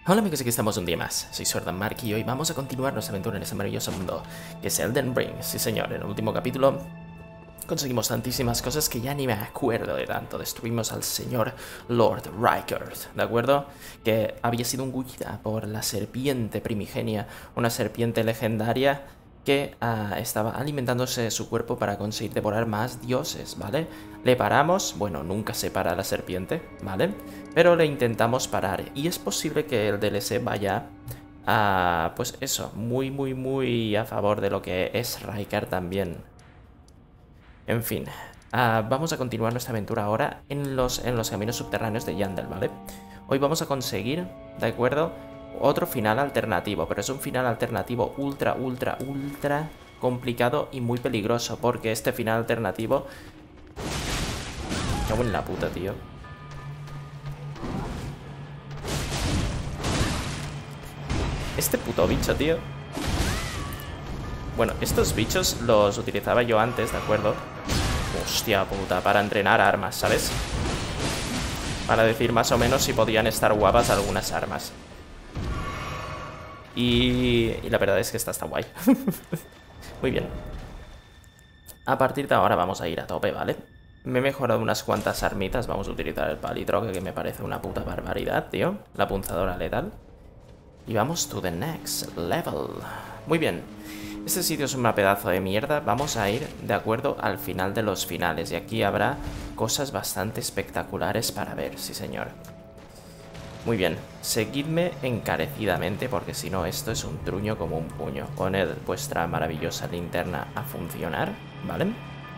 Hola amigos, aquí estamos un día más. Soy Swordan Mark y hoy vamos a continuar nuestra aventura en este maravilloso mundo que es Elden Ring. Sí señor, en el último capítulo conseguimos tantísimas cosas que ya ni me acuerdo de tanto. Destruimos al señor Lord Rykard, ¿de acuerdo? Que había sido engullida por la serpiente primigenia, una serpiente legendaria que estaba alimentándose de su cuerpo para conseguir devorar más dioses, ¿vale? Le paramos, bueno, nunca se para la serpiente, ¿vale? Pero le intentamos parar y es posible que el DLC vaya a, pues eso, muy a favor de lo que es Rykard también. En fin, vamos a continuar nuestra aventura ahora en los caminos subterráneos de Yandel, ¿vale? Hoy vamos a conseguir, ¿de acuerdo?, otro final alternativo, pero es un final alternativo ultra complicado y muy peligroso, porque este final alternativo... Me cago en la puta, tío. Este puto bicho, tío. Bueno, estos bichos los utilizaba yo antes, ¿de acuerdo? Hostia puta, para entrenar armas, ¿sabes? Para decir más o menos si podían estar guapas algunas armas. Y la verdad es que esta está guay. Muy bien. A partir de ahora vamos a ir a tope, ¿vale? Me he mejorado unas cuantas armitas. Vamos a utilizar el palitroque, que me parece una puta barbaridad, tío. La punzadora letal. Y vamos to the next level. Muy bien. Este sitio es un pedazo de mierda. Vamos a ir de acuerdo al final de los finales. Y aquí habrá cosas bastante espectaculares para ver, sí señor. Muy bien, seguidme encarecidamente porque si no esto es un truño como un puño. Poned vuestra maravillosa linterna a funcionar, ¿vale?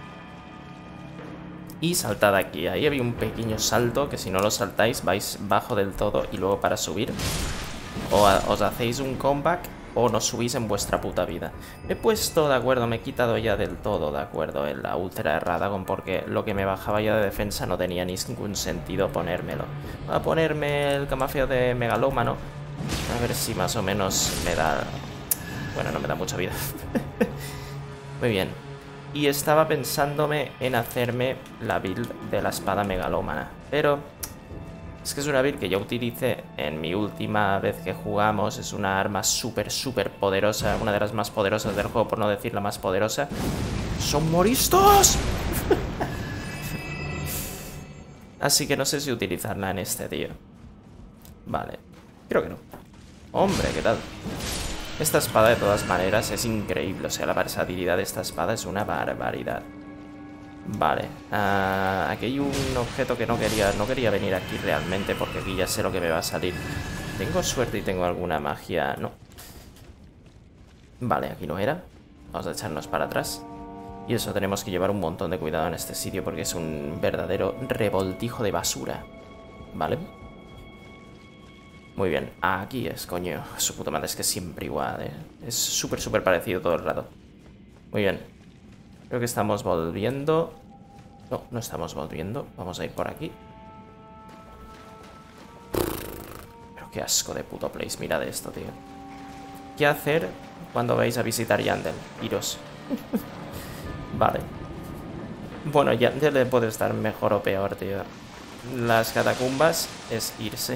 Y saltad aquí. Ahí había un pequeño salto que si no lo saltáis vais bajo del todo y luego para subir os hacéis un comeback o no subís en vuestra puta vida. Me he puesto, de acuerdo, me he quitado ya del todo, de acuerdo, en la Ultra Radagon porque lo que me bajaba ya de defensa no tenía ningún sentido ponérmelo. Voy a ponerme el camafeo de megalómano, a ver si más o menos me da... Bueno, no me da mucha vida. Muy bien. Y estaba pensándome en hacerme la build de la espada megalómana, pero... Es que es una build que yo utilicé en mi última vez que jugamos. Es una arma súper poderosa. Una de las más poderosas del juego, por no decir la más poderosa. ¡Son moristos! Así que no sé si utilizarla en este, tío. Vale, creo que no. Hombre, ¿qué tal? Esta espada de todas maneras es increíble. O sea, la versatilidad de esta espada es una barbaridad. Vale, aquí hay un objeto que no quería venir aquí realmente porque aquí ya sé lo que me va a salir. ¿Tengo suerte y tengo alguna magia? No. Vale, aquí no era. Vamos a echarnos para atrás. Y eso, tenemos que llevar un montón de cuidado en este sitio porque es un verdadero revoltijo de basura. Vale. Muy bien, aquí es, coño. Su puta madre, es que es siempre igual, Es súper parecido todo el rato. Muy bien. Creo que estamos volviendo. No, no estamos volviendo. Vamos a ir por aquí. Pero qué asco de puto place. Mirad esto, tío. ¿Qué hacer cuando vais a visitar Yandel? Iros. Vale. Bueno, Yandel puede estar mejor o peor, tío. Las catacumbas es irse.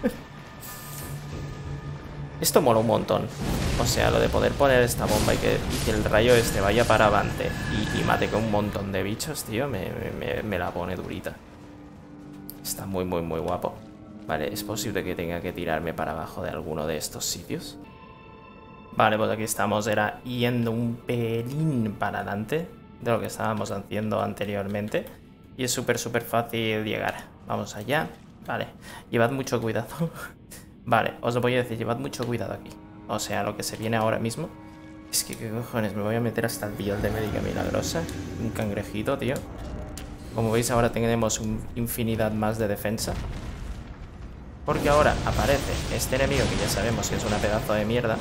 Esto mola un montón. O sea, lo de poder poner esta bomba y que el rayo este vaya para adelante y mate con un montón de bichos, tío, me la pone durita. Está muy guapo. Vale, ¿es posible que tenga que tirarme para abajo de alguno de estos sitios? Vale, pues aquí estamos, era yendo un pelín para adelante de lo que estábamos haciendo anteriormente. Y es súper fácil llegar. Vamos allá. Vale, llevad mucho cuidado. Vale, os lo voy a decir, llevad mucho cuidado aquí. O sea, lo que se viene ahora mismo. Es que, ¿qué cojones? Me voy a meter hasta el vial de médica milagrosa. Un cangrejito, tío. Como veis, ahora tenemos infinidad más de defensa. Porque ahora aparece este enemigo que ya sabemos que es una pedazo de mierda.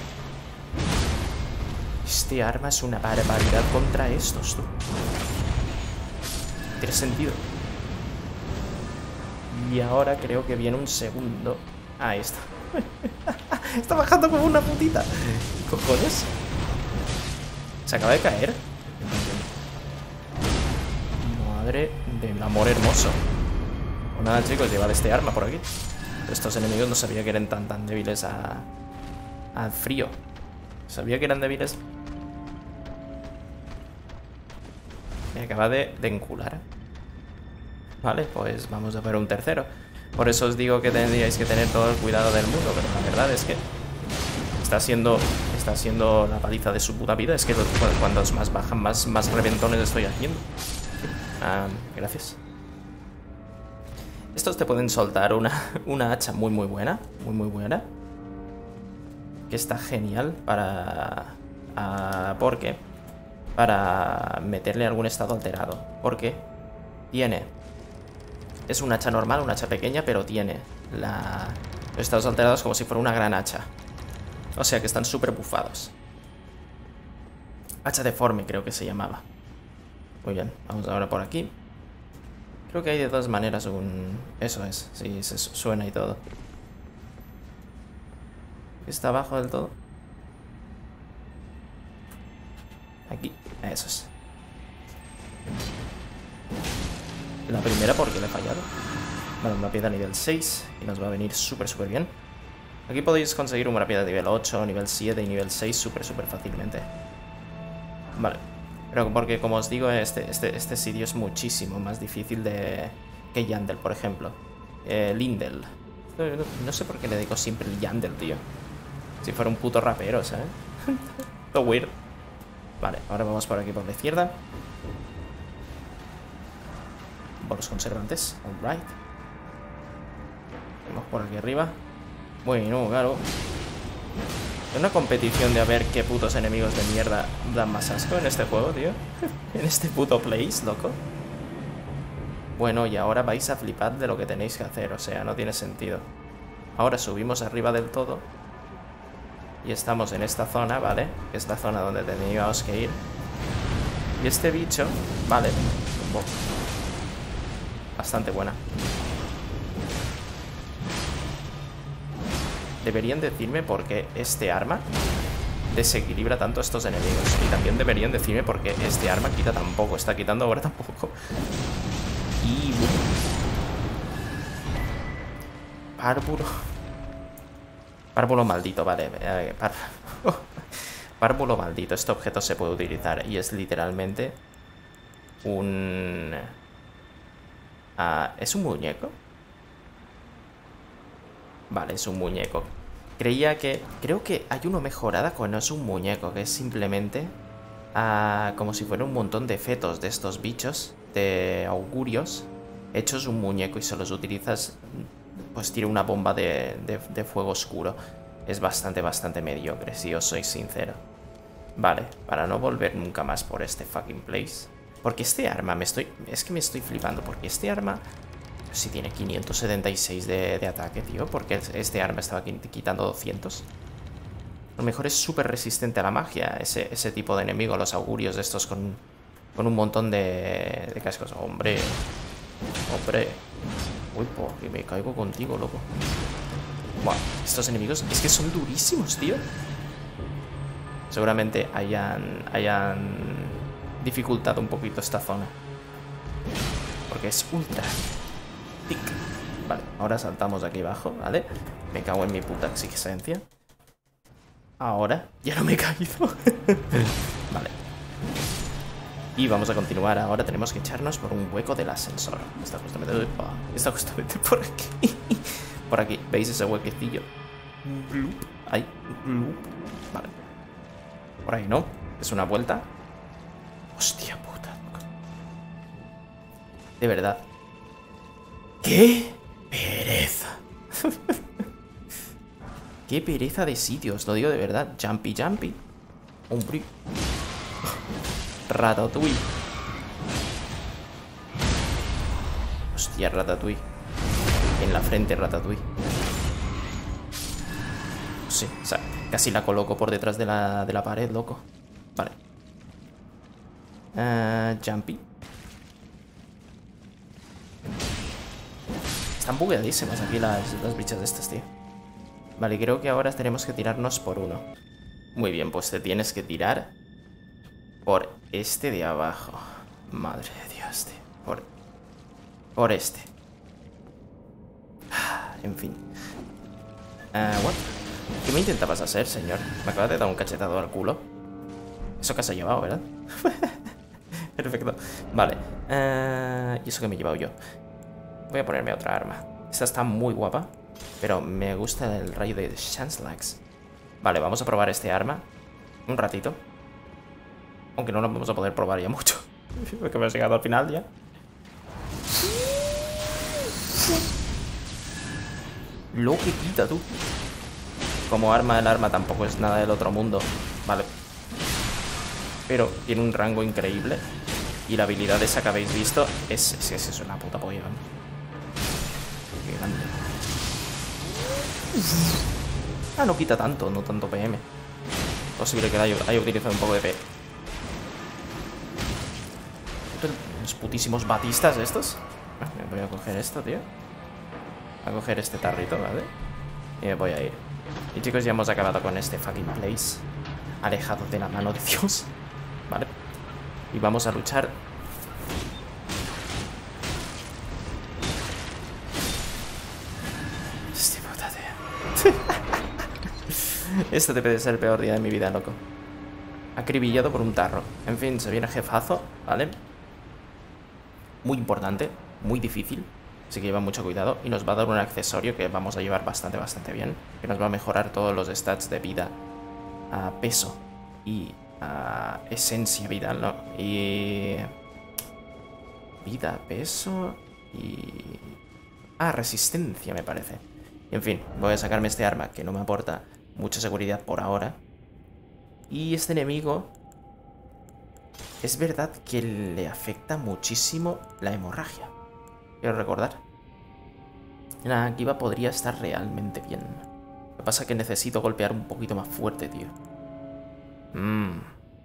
Este arma es una barbaridad contra estos, tú. Tiene sentido. Y ahora creo que viene un segundo. Ahí está. Está bajando como una putita. ¿Qué cojones? ¿Se acaba de caer? Madre del amor hermoso. Pues nada, chicos, llevad este arma por aquí. Estos enemigos no sabía que eran tan débiles al frío. Sabía que eran débiles. Me acaba de encular. Vale, pues vamos a ver un tercero. Por eso os digo que tendríais que tener todo el cuidado del mundo. Pero la verdad es que está siendo la paliza de su puta vida. Es que cuando más bajan, más reventones estoy haciendo. Gracias. Estos te pueden soltar una hacha muy buena. Muy buena. Que está genial para... ¿por qué? Para meterle algún estado alterado. Porque tiene... Es un hacha normal, un hacha pequeña, pero tiene los estados alterados como si fuera una gran hacha. O sea que están súper bufados. Hacha deforme creo que se llamaba. Muy bien, vamos ahora por aquí. Creo que hay de todas maneras un... Eso es, sí, se suena y todo. ¿Está abajo del todo? Aquí, eso es. La primera porque le he fallado. Vale, una piedra nivel 6 y nos va a venir súper bien. Aquí podéis conseguir una piedra de nivel 8, nivel 7 y nivel 6 súper fácilmente. Vale, pero porque como os digo, este sitio es muchísimo más difícil que Yandel, por ejemplo. Lindel. No sé por qué le digo siempre Yandel, tío. Si fuera un puto rapero, ¿sabes? Todo weird. Vale, ahora vamos por aquí por la izquierda. Bolos conservantes, alright. Vamos por aquí arriba. Bueno, claro. Es una competición de a ver qué putos enemigos de mierda dan más asco en este juego, tío. En este puto place, loco. Bueno, y ahora vais a flipar de lo que tenéis que hacer. O sea, no tiene sentido. Ahora subimos arriba del todo. Y estamos en esta zona, ¿vale? Que es la zona donde teníamos que ir. Y este bicho, vale. Bastante buena. Deberían decirme por qué este arma desequilibra tanto a estos enemigos. Y también deberían decirme por qué este arma quita tan poco. Está quitando ahora tampoco. Y... Párvulo maldito, vale. Párvulo maldito. Este objeto se puede utilizar y es literalmente un... ¿es un muñeco? Vale, es un muñeco. Creo que hay uno mejorada cuando es un muñeco, que es simplemente como si fuera un montón de fetos de estos bichos, de augurios, hechos un muñeco y se los utilizas, pues tira una bomba de fuego oscuro. Es bastante mediocre, si os soy sincero. Vale, para no volver nunca más por este fucking place. Porque este arma es que me estoy flipando, porque este arma... Si tiene 576 de ataque, tío. Porque este arma estaba quitando 200. A lo mejor es súper resistente a la magia. Ese tipo de enemigo, los augurios de estos con un montón de cascos. Hombre. Uy, por que me caigo contigo, loco. Buah, estos enemigos es que son durísimos, tío. Seguramente hayan dificultado un poquito esta zona. Porque es ultra... Vale, ahora saltamos aquí abajo, ¿vale? Me cago en mi puta existencia. Ahora ya no me he caído. Vale. Y vamos a continuar. Ahora tenemos que echarnos por un hueco del ascensor. Está justamente por aquí. Por aquí, ¿veis ese huequecillo? Ahí, vale. Por ahí, ¿no? Es una vuelta. Hostia puta. De verdad. ¡Qué pereza! ¡Qué pereza de sitios! Lo digo de verdad. Jumpy. Hombre. Ratatouille. Hostia, Ratatouille. En la frente, Ratatouille. Sí, o sea, casi la coloco por detrás de la pared, loco. Vale. Jumpy. Están bugueadísimas aquí las bichas de estas, tío. Vale, creo que ahora tenemos que tirarnos por uno. Muy bien, pues te tienes que tirar por este de abajo. Madre de Dios, tío. Por este. En fin. What? ¿Qué me intentabas hacer, señor? Me acabas de dar un cachetado al culo. Eso que has llevado, ¿verdad? Perfecto. Vale. ¿Y eso que me he llevado yo? Voy a ponerme otra arma. Esta está muy guapa, pero me gusta el rayo de Shanslax. Vale, vamos a probar este arma un ratito. Aunque no lo vamos a poder probar ya mucho. Porque me he llegado al final ya. Lo que quita, tú. Como arma, el arma tampoco es nada del otro mundo. Vale. Pero tiene un rango increíble. Y la habilidad esa que habéis visto es una puta polla. Qué grande. Ah, no quita tanto, no tanto PM. Posible que haya utilizado un poco de PM. Los putísimos batistas estos. Voy a coger esto, tío. Voy a coger este tarrito, ¿vale? Y me voy a ir. Y chicos, ya hemos acabado con este fucking place. Alejado de la mano de Dios. Vale. Y vamos a luchar. Hostia puta, tío. Este debe de ser el peor día de mi vida, loco. Acribillado por un tarro. En fin, se viene jefazo, ¿vale? Muy importante, muy difícil. Así que lleva mucho cuidado. Y nos va a dar un accesorio que vamos a llevar bastante bien. Que nos va a mejorar todos los stats de vida, a peso y a esencia vital, ¿no? Y... vida, peso y... resistencia, me parece. Y en fin, voy a sacarme este arma que no me aporta mucha seguridad por ahora. Y este enemigo... es verdad que le afecta muchísimo la hemorragia. Quiero recordar. La Kiva podría estar realmente bien. Lo que pasa es que necesito golpear un poquito más fuerte, tío. Bueno,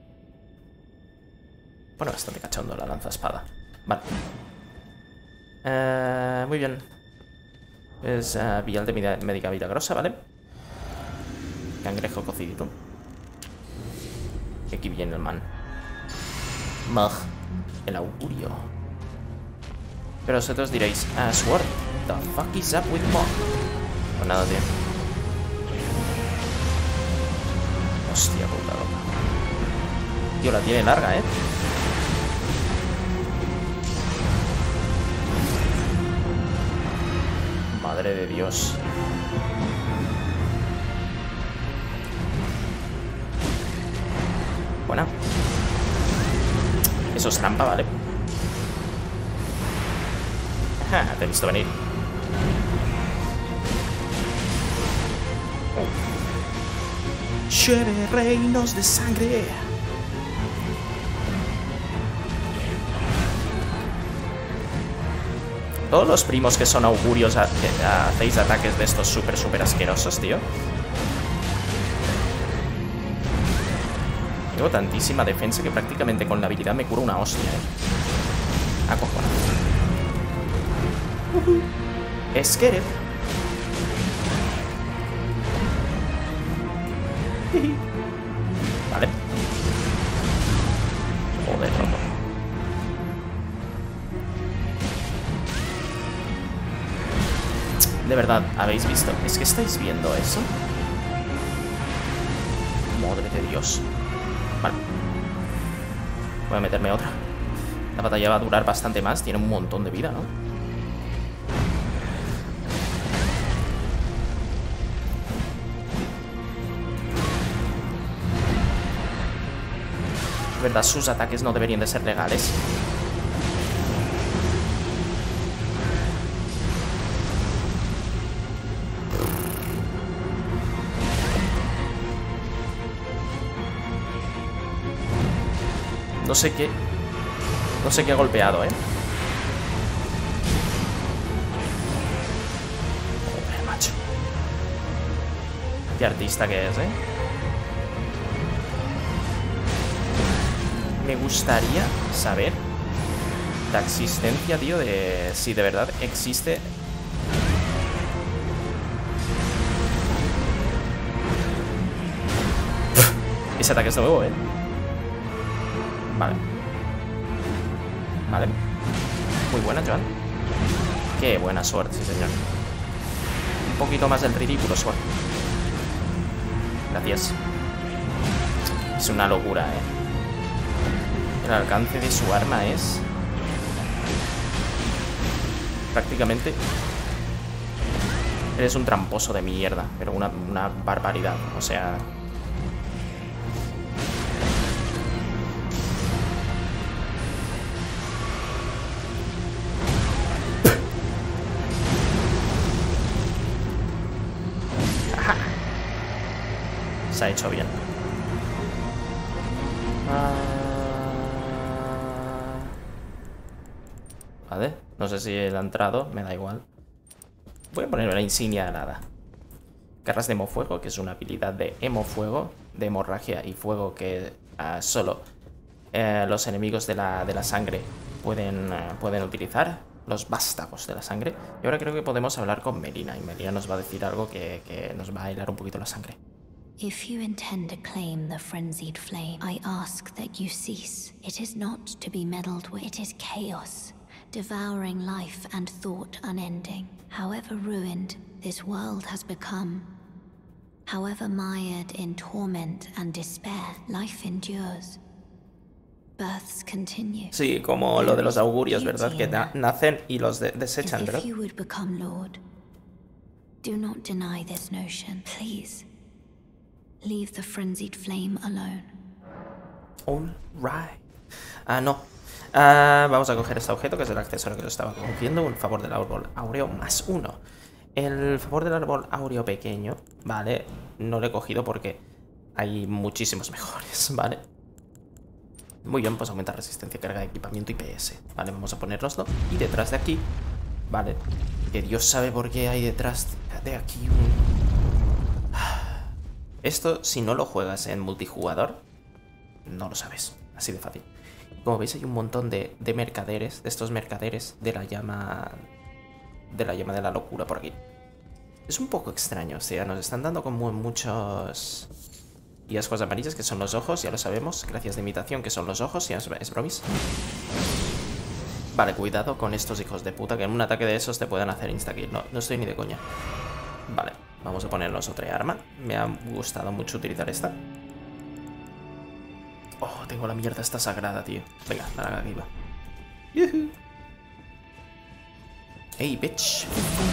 bastante cachondo la lanza espada. Vale. Muy bien. Es vial de médica milagrosa, ¿vale? Cangrejo cocidito. Y aquí viene el man. Mug, el augurio. Pero vosotros diréis, Sword, the fuck is up with Mug? Pues nada, tío. Hostia puta loca. Tío, la tiene larga, ¿eh? Madre de Dios. Buena. Eso es trampa, ¿vale? Te he visto venir. Llueve reinos de sangre. Todos los primos que son augurios hacéis ataques de estos súper asquerosos, tío. Tengo tantísima defensa que prácticamente con la habilidad me curo una hostia, Acojonado. Esqueret. Vale. Joder, loco. De verdad, ¿habéis visto? ¿Es que estáis viendo eso? Madre de Dios. Vale. Voy a meterme otra. La batalla va a durar bastante más. Tiene un montón de vida, ¿no? De verdad, sus ataques no deberían de ser legales. No sé qué ha golpeado, Joder, macho. Qué artista que es, Me gustaría saber la existencia, tío, de si de verdad existe. Ese ataque es nuevo, Vale. Vale. Muy buena, Joan. Qué buena suerte, sí, señor. un poquito más el ridículo, Sword. Gracias. Es una locura, El alcance de su arma es... prácticamente... Eres un tramposo de mierda, pero una barbaridad, o sea... Se ha hecho bien. Vale, no sé si él ha entrado, me da igual. Voy a poner la insignia de nada. Garras de Hemofuego, que es una habilidad de Hemofuego, de hemorragia y fuego que solo los enemigos de la sangre pueden utilizar. Los vástagos de la sangre. Y ahora creo que podemos hablar con Melina. Y Melina nos va a decir algo que nos va a helar un poquito la sangre. If you intend to claim the frenzied flame, I ask that you cease. It is not to be meddled with. It is chaos, devouring life and thought unending. However ruined this world has become, however mired in torment and despair, life endures. Births continue. Sí, como lo de los augurios, ¿verdad? Que nacen y los desechan, ¿verdad? If you would become Lord, do not deny this notion, please. Leave the frenzied flame alone. All right. No. Vamos a coger este objeto, que es el accesorio que lo estaba cogiendo. Un favor del árbol áureo +1. El favor del árbol áureo pequeño, ¿vale? No lo he cogido porque hay muchísimos mejores, ¿vale? Muy bien, pues aumenta resistencia, carga de equipamiento y PS. Vale, vamos a ponérnoslo. Y detrás de aquí, ¿vale? Que Dios sabe por qué hay detrás de aquí un... Esto, si no lo juegas en multijugador, no lo sabes. Así de fácil. Como veis, hay un montón de mercaderes, de estos mercaderes de la llama de la locura por aquí. Es un poco extraño, o sea, nos están dando como muchos... Y las cosas amarillas, que son los ojos, ya lo sabemos. Gracias de imitación, que son los ojos, ya es bromis. Vale, cuidado con estos hijos de puta, que en un ataque de esos te pueden hacer insta-kill. No estoy ni de coña. Vale, vamos a ponernos otra arma. Me ha gustado mucho utilizar esta. Oh, tengo la mierda esta sagrada, tío. Venga, dale aquí va. Hey, bitch.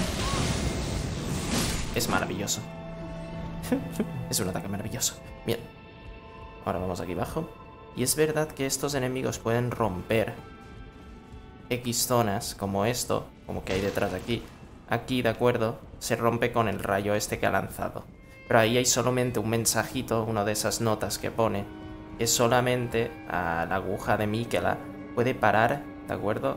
Es maravilloso. Es un ataque maravilloso. Bien. Ahora vamos aquí abajo. Y es verdad que estos enemigos pueden romper X zonas, como esto, como que hay detrás de aquí. Aquí, de acuerdo, se rompe con el rayo este que ha lanzado. Pero ahí hay solamente un mensajito, una de esas notas que pone, que solamente a la aguja de Miquela puede parar, ¿de acuerdo?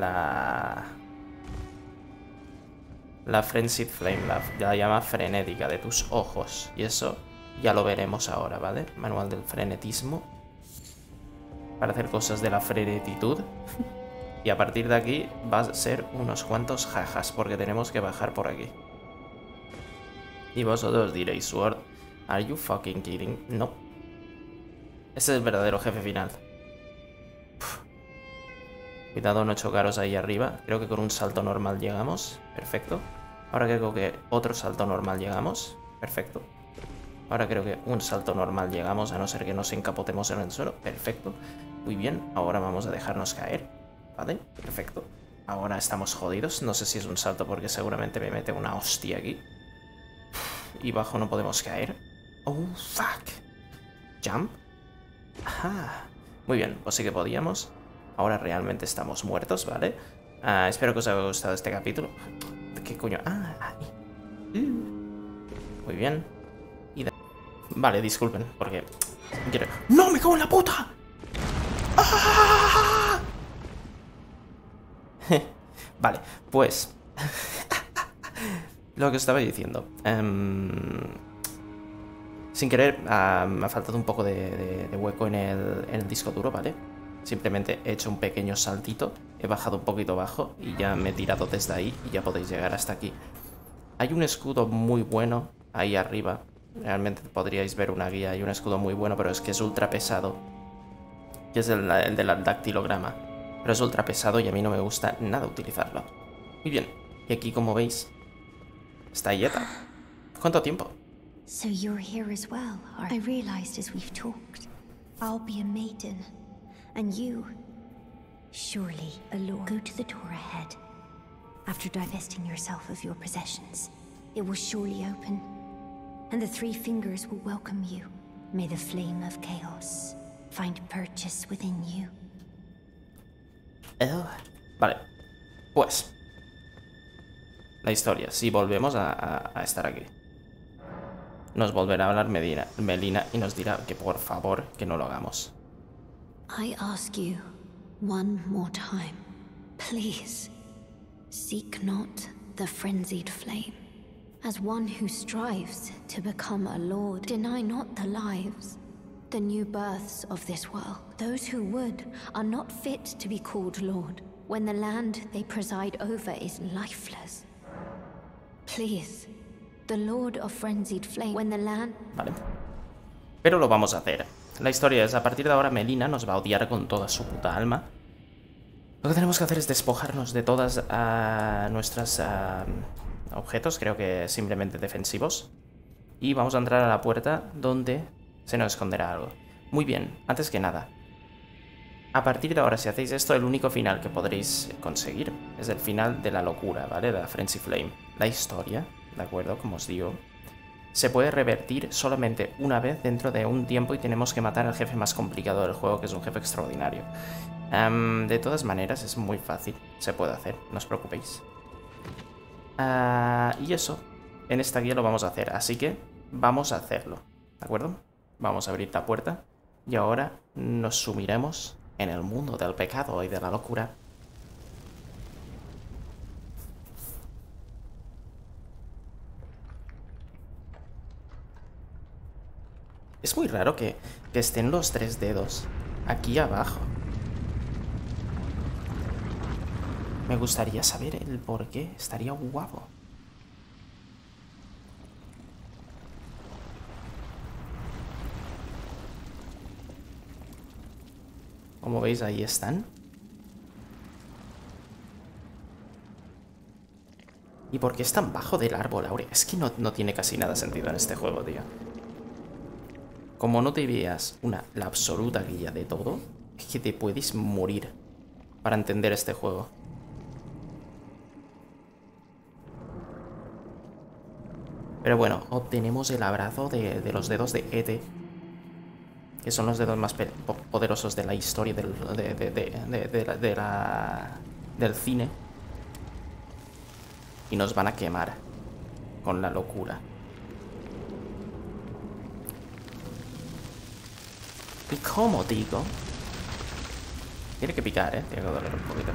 La Frenzied Flame, la llama frenética de tus ojos. Y eso ya lo veremos ahora, ¿vale? Manual del frenetismo. Para hacer cosas de la frenetitud. Y a partir de aquí va a ser unos cuantos jajas, porque tenemos que bajar por aquí. Y vosotros diréis, Sword, ¿are you fucking kidding? No. Ese es el verdadero jefe final. Uf. Cuidado no chocaros ahí arriba. Creo que con un salto normal llegamos. Perfecto. Ahora creo que otro salto normal llegamos. Perfecto. Ahora creo que un salto normal llegamos, a no ser que nos encapotemos en el suelo. Perfecto. Muy bien. Ahora vamos a dejarnos caer. ¿Vale? Perfecto. Ahora estamos jodidos. No sé si es un salto porque seguramente me mete una hostia aquí. Y bajo no podemos caer. Oh, fuck. Jump. Ajá. Muy bien, pues sí que podíamos. Ahora realmente estamos muertos, ¿vale? Espero que os haya gustado este capítulo. ¿Qué coño? Muy bien. Vale, disculpen, porque... ¡No, me cago en la puta! ¡Ah! Vale, pues... Lo que os estaba diciendo. Sin querer, me ha faltado un poco de hueco en el disco duro, ¿vale? Simplemente he hecho un pequeño saltito, he bajado un poquito abajo y ya me he tirado desde ahí y ya podéis llegar hasta aquí. Hay un escudo muy bueno ahí arriba. Realmente podríais ver una guía. Hay un escudo muy bueno, pero es que es ultra pesado. Que es el del dactilograma. Pero es ultra pesado y a mí no me gusta nada utilizarlo. Muy bien. Y aquí, como veis, Está Yeta. ¿Cuánto tiempo? So you're here as well. I realized as we've talked, I'll be a maiden, and you, surely a lord. Go to the door ahead. After divesting yourself of your possessions, it will surely open, and the three fingers will welcome you. May the flame of chaos find purchase within you. Vale, pues la historia, si volvemos a estar aquí, nos volverá a hablar Melina y nos dirá que por favor que no lo hagamos. I ask you one more time, please, seek not the frenzied flame. As one who strives to become a lord, deny not the lives, the new births of this world. Those who would are not fit to be called lord, when the land they preside over is lifeless. Please, the Lord of Frenzied Flame, when the land... Vale. Pero lo vamos a hacer. La historia es, a partir de ahora Melina nos va a odiar con toda su puta alma. Lo que tenemos que hacer es despojarnos de todas nuestras objetos, creo que simplemente defensivos. Y vamos a entrar a la puerta donde se nos esconderá algo. Muy bien, antes que nada, a partir de ahora, si hacéis esto, el único final que podréis conseguir es el final de la locura, ¿vale? De la Frenzy Flame. La historia, ¿de acuerdo? Como os digo, se puede revertir solamente una vez dentro de un tiempo y tenemos que matar al jefe más complicado del juego, que es un jefe extraordinario. De todas maneras, es muy fácil. Se puede hacer, no os preocupéis. Y eso, en esta guía lo vamos a hacer, así que vamos a hacerlo, ¿de acuerdo? Vamos a abrir la puerta y ahora nos sumiremos en el mundo del pecado y de la locura. Es muy raro que estén los tres dedos aquí abajo. Me gustaría saber el por qué. Estaría guapo. Como veis, ahí están. ¿Y por qué están bajo del árbol, Aurea? Es que no tiene casi nada sentido en este juego, tío. Como no te veas la absoluta guía de todo, es que te puedes morir para entender este juego. Pero bueno, obtenemos el abrazo de los dedos de E.T., que son los dedos más poderosos de la historia del cine. Y nos van a quemar con la locura. ¿Y cómo, digo? Tiene que picar, ¿eh? Tiene que doler un poquito.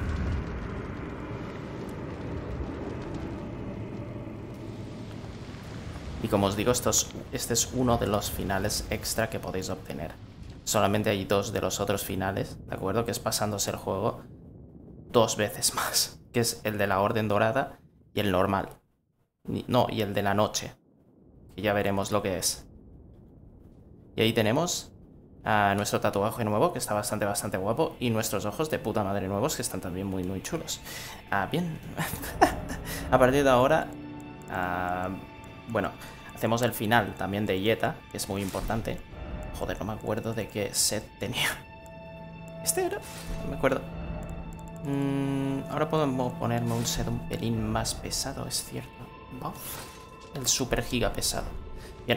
Y como os digo, este es uno de los finales extra que podéis obtener. Solamente hay dos de los otros finales, ¿de acuerdo? Que es pasándose el juego 2 veces más. Que es el de la Orden Dorada y el normal. No, y el de la noche. Que ya veremos lo que es. Y ahí tenemos a nuestro tatuaje nuevo, que está bastante guapo. Y nuestros ojos de puta madre nuevos, que están también muy chulos. Bien. A partir de ahora... bueno, hacemos el final también de Yeta, que es muy importante. Joder, no me acuerdo de qué set tenía. ¿Este era? No me acuerdo. Ahora podemos ponerme un set un pelín más pesado, es cierto. Buff. El super giga pesado. Bien.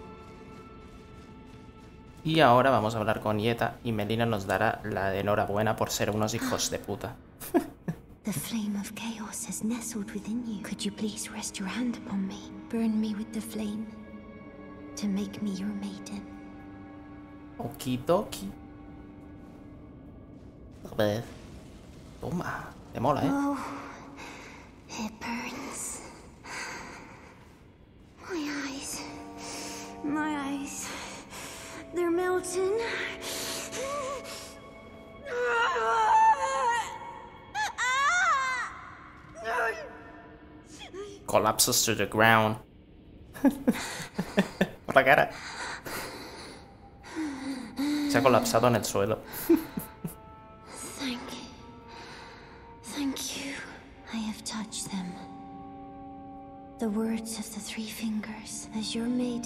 Y ahora vamos a hablar con Yeta y Melina nos dará la enhorabuena por ser unos hijos de puta. The flame of chaos has nestled within you. Could you please rest your hand upon me? Burn me with the flame to make me your maiden. Okidoki. A ver. Toma. Te mola, ¿eh? Oh, it burns. My eyes. They're melting. Collapses to the ground. Por la cara. Se ha colapsado en el suelo. Thank you. I have touched them. The words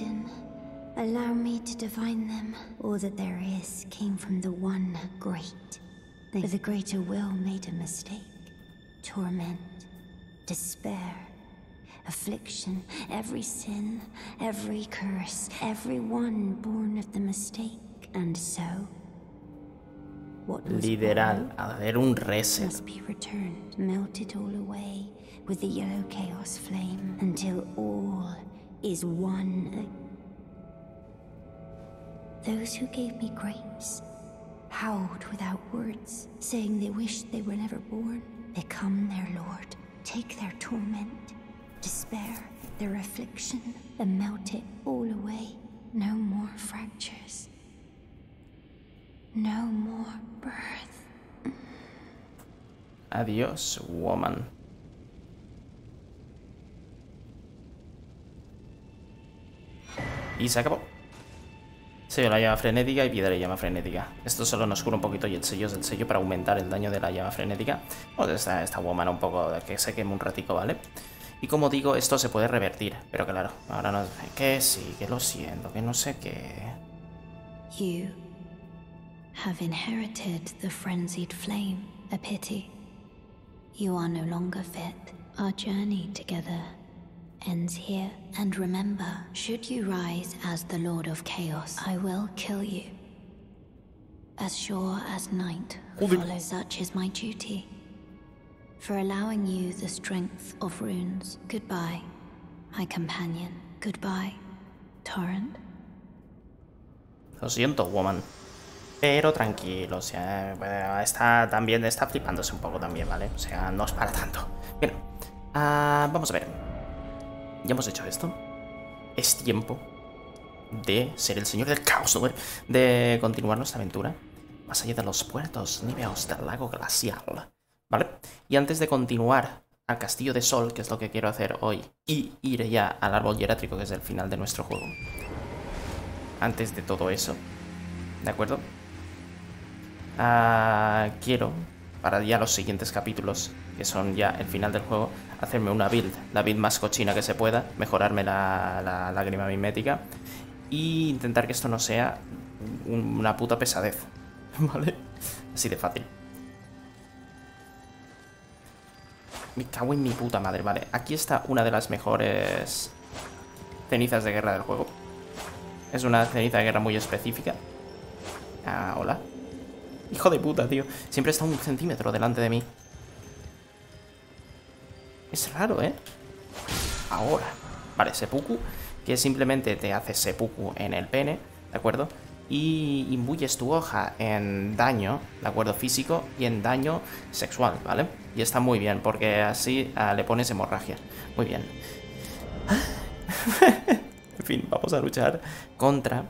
maiden. Allow me to divine them. All that there is came from the one great. The greater will made a mistake. Torment, despair, affliction, every sin, every curse, every one born of the mistake. And so, what was literal, born a ver un reset. must be returned, melted all away with the yellow chaos flame until all is one. Those who gave me grace howled without words, saying they wished they were never born. Become their lord, take their torment, despair, their affliction, and melt it all away. No more fractures. No more birth. Adiós, woman. Y se acabó. Sello de la llama frenética y piedra de llama frenética. Esto solo nos cura un poquito y el sello es el sello para aumentar el daño de la llama frenética. Pues esta woman un poco que se queme un ratico, ¿vale? Y como digo, esto se puede revertir. Pero claro, ahora no... Que sí, que lo siento, que no sé qué... You have inherited the frenzied flame. A pity. You are no longer fit. Our journey together ends here. And remember, should you rise as the Lord of Chaos, I will kill you. As sure as night follows, such is my duty. For allowing you the strength of runes. Goodbye, my companion. Goodbye, Torrent. Lo siento, woman. Pero tranquilo, o sea, está flipándose un poco también, ¿vale? O sea, no es para tanto. Bien, vamos a ver. Ya hemos hecho esto. Es tiempo de ser el señor del caos, ¿no? De continuar nuestra aventura más allá de los puertos níveos del lago glacial, ¿vale? Y antes de continuar al castillo de sol, que es lo que quiero hacer hoy, y ir ya al árbol hierátrico, que es el final de nuestro juego. Antes de todo eso, ¿de acuerdo? Quiero, para ya los siguientes capítulos, que son ya el final del juego, hacerme una build, la build más cochina que se pueda, mejorarme la lágrima mimética y intentar que esto no sea una puta pesadez, ¿vale? Así de fácil. Me cago en mi puta madre, vale. Aquí está una de las mejores cenizas de guerra del juego. Es una ceniza de guerra muy específica. Hola. Hijo de puta, tío. Siempre está un centímetro delante de mí. Es raro, ¿eh? Ahora. Vale, seppuku, que simplemente te hace seppuku en el pene, ¿de acuerdo? Y imbuyes tu hoja en daño, ¿de acuerdo? Físico y en daño sexual, ¿vale? Y está muy bien, porque así le pones hemorragia. Muy bien. En fin, vamos a luchar contra...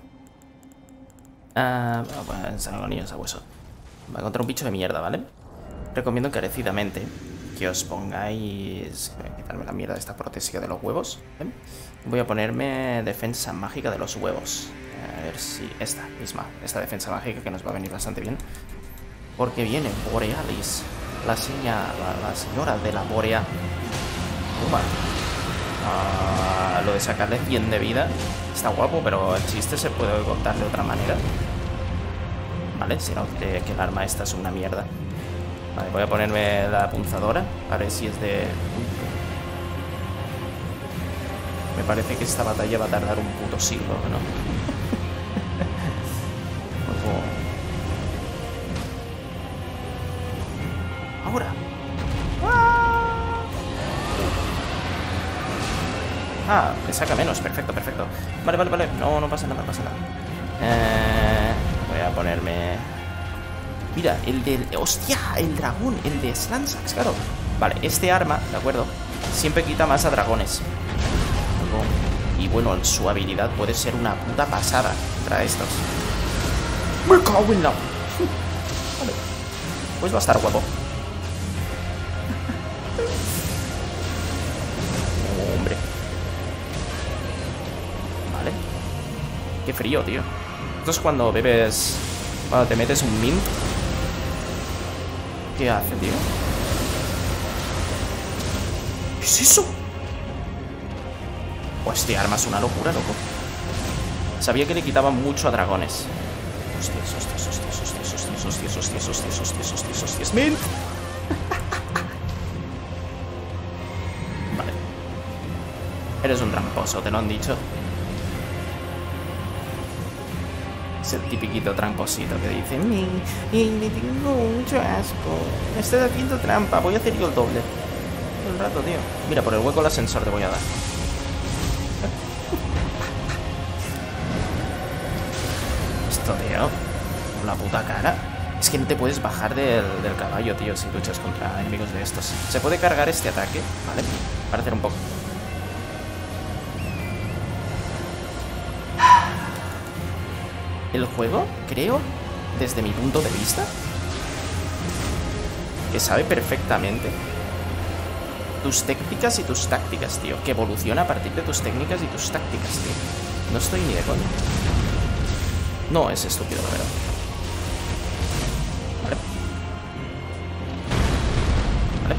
Sangonillos a hueso. Contra un bicho de mierda, ¿vale? Recomiendo encarecidamente que os pongáis... Voy a quitarme la mierda de esta protesía de los huevos, ¿vale? Voy a ponerme defensa mágica de los huevos. A ver si esta misma, esta defensa mágica, que nos va a venir bastante bien. Porque viene Borealis, la señora de la Borea. Lo de sacarle 100 de vida está guapo, pero el chiste se puede contar de otra manera. Vale, si no, que el arma esta es una mierda. Vale, voy a ponerme la punzadora, a ver si es de... Me parece que esta batalla va a tardar un puto siglo, ¿no? Ahora. Me saca menos, perfecto, perfecto. Vale, vale, vale, no pasa nada, no pasa nada. Voy a ponerme... Mira, el del... ¡Hostia! El dragón, el de Slansax, claro. Vale, este arma, ¿de acuerdo? Siempre quita más a dragones. Y bueno, su habilidad puede ser una puta pasada contra estos. ¡Me cago en la... Vale. Pues va a estar guapo. Hombre. Vale. Qué frío, tío. Esto es cuando bebes... Cuando te metes un mint. ¿Qué hace, tío? ¿Qué es eso? Oh, este arma es una locura, loco. Sabía que le quitaba mucho a dragones. Hostias, hostias, hostias, hostias, hostias, hostias, hostias, hostias, hostias, hostias, hostias. ¡Mint! Vale. Eres un tramposo, te lo han dicho. Es el tipiquito tramposito que dice: me tengo mucho asco. Me estás haciendo trampa, voy a hacer yo el doble. Un rato, tío. Mira, por el hueco el ascensor te voy a dar. Esto, tío. Por la puta cara. Es que no te puedes bajar del caballo, tío, si luchas contra enemigos de estos. Se puede cargar este ataque, ¿vale? Para hacer un poco. El juego, creo, desde mi punto de vista, que sabe perfectamente tus técnicas y tus tácticas, tío. Que evoluciona a partir de tus técnicas y tus tácticas, tío. No estoy ni de coña. No es estúpido, la verdad. Vale. Vale.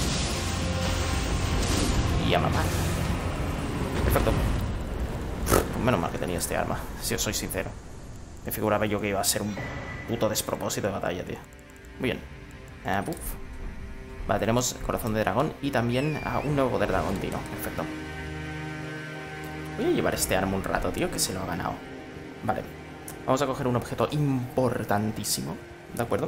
Y a mamá. Perfecto. Pues menos mal que tenía este arma, si os soy sincero. Me figuraba yo que iba a ser un puto despropósito de batalla, tío. Muy bien. Puff. Vale, tenemos corazón de dragón y también un nuevo poder dragóntino. Perfecto. Voy a llevar este arma un rato, tío, que se lo ha ganado. Vale. Vamos a coger un objeto importantísimo. ¿De acuerdo?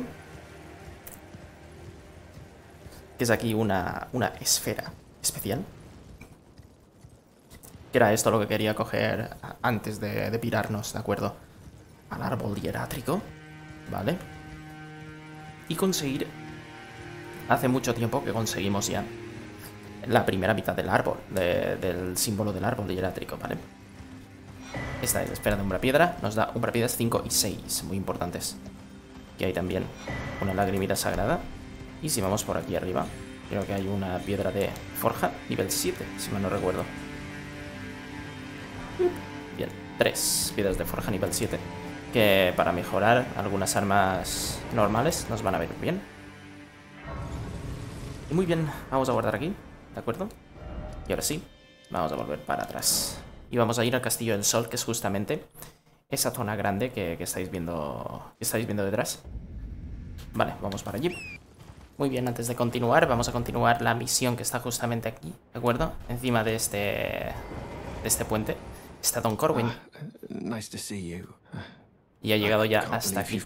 Que es aquí una esfera especial. Que era esto lo que quería coger antes de pirarnos, ¿de acuerdo? Al árbol hierátrico, ¿vale? Y conseguir... Hace mucho tiempo que conseguimos ya la primera mitad del árbol, del símbolo del árbol hierátrico, ¿vale? Esta es la esfera de umbra-piedra, nos da umbra-piedras 5 y 6, muy importantes. Y hay también una lagrimita sagrada. Y si vamos por aquí arriba, creo que hay una piedra de forja, nivel 7, si mal no recuerdo. Bien, 3 piedras de forja nivel 7. Que para mejorar algunas armas normales nos van a ver bien. Y muy bien, vamos a guardar aquí, ¿de acuerdo? Y ahora sí, vamos a volver para atrás. Y vamos a ir al Castillo del Sol, que es justamente esa zona grande que estáis viendo detrás. Vale, vamos para allí. Muy bien, antes de continuar, vamos a continuar la misión que está justamente aquí, ¿de acuerdo? Encima de este puente está Don Corwin. Nice to see you. Y ha llegado ya hasta aquí.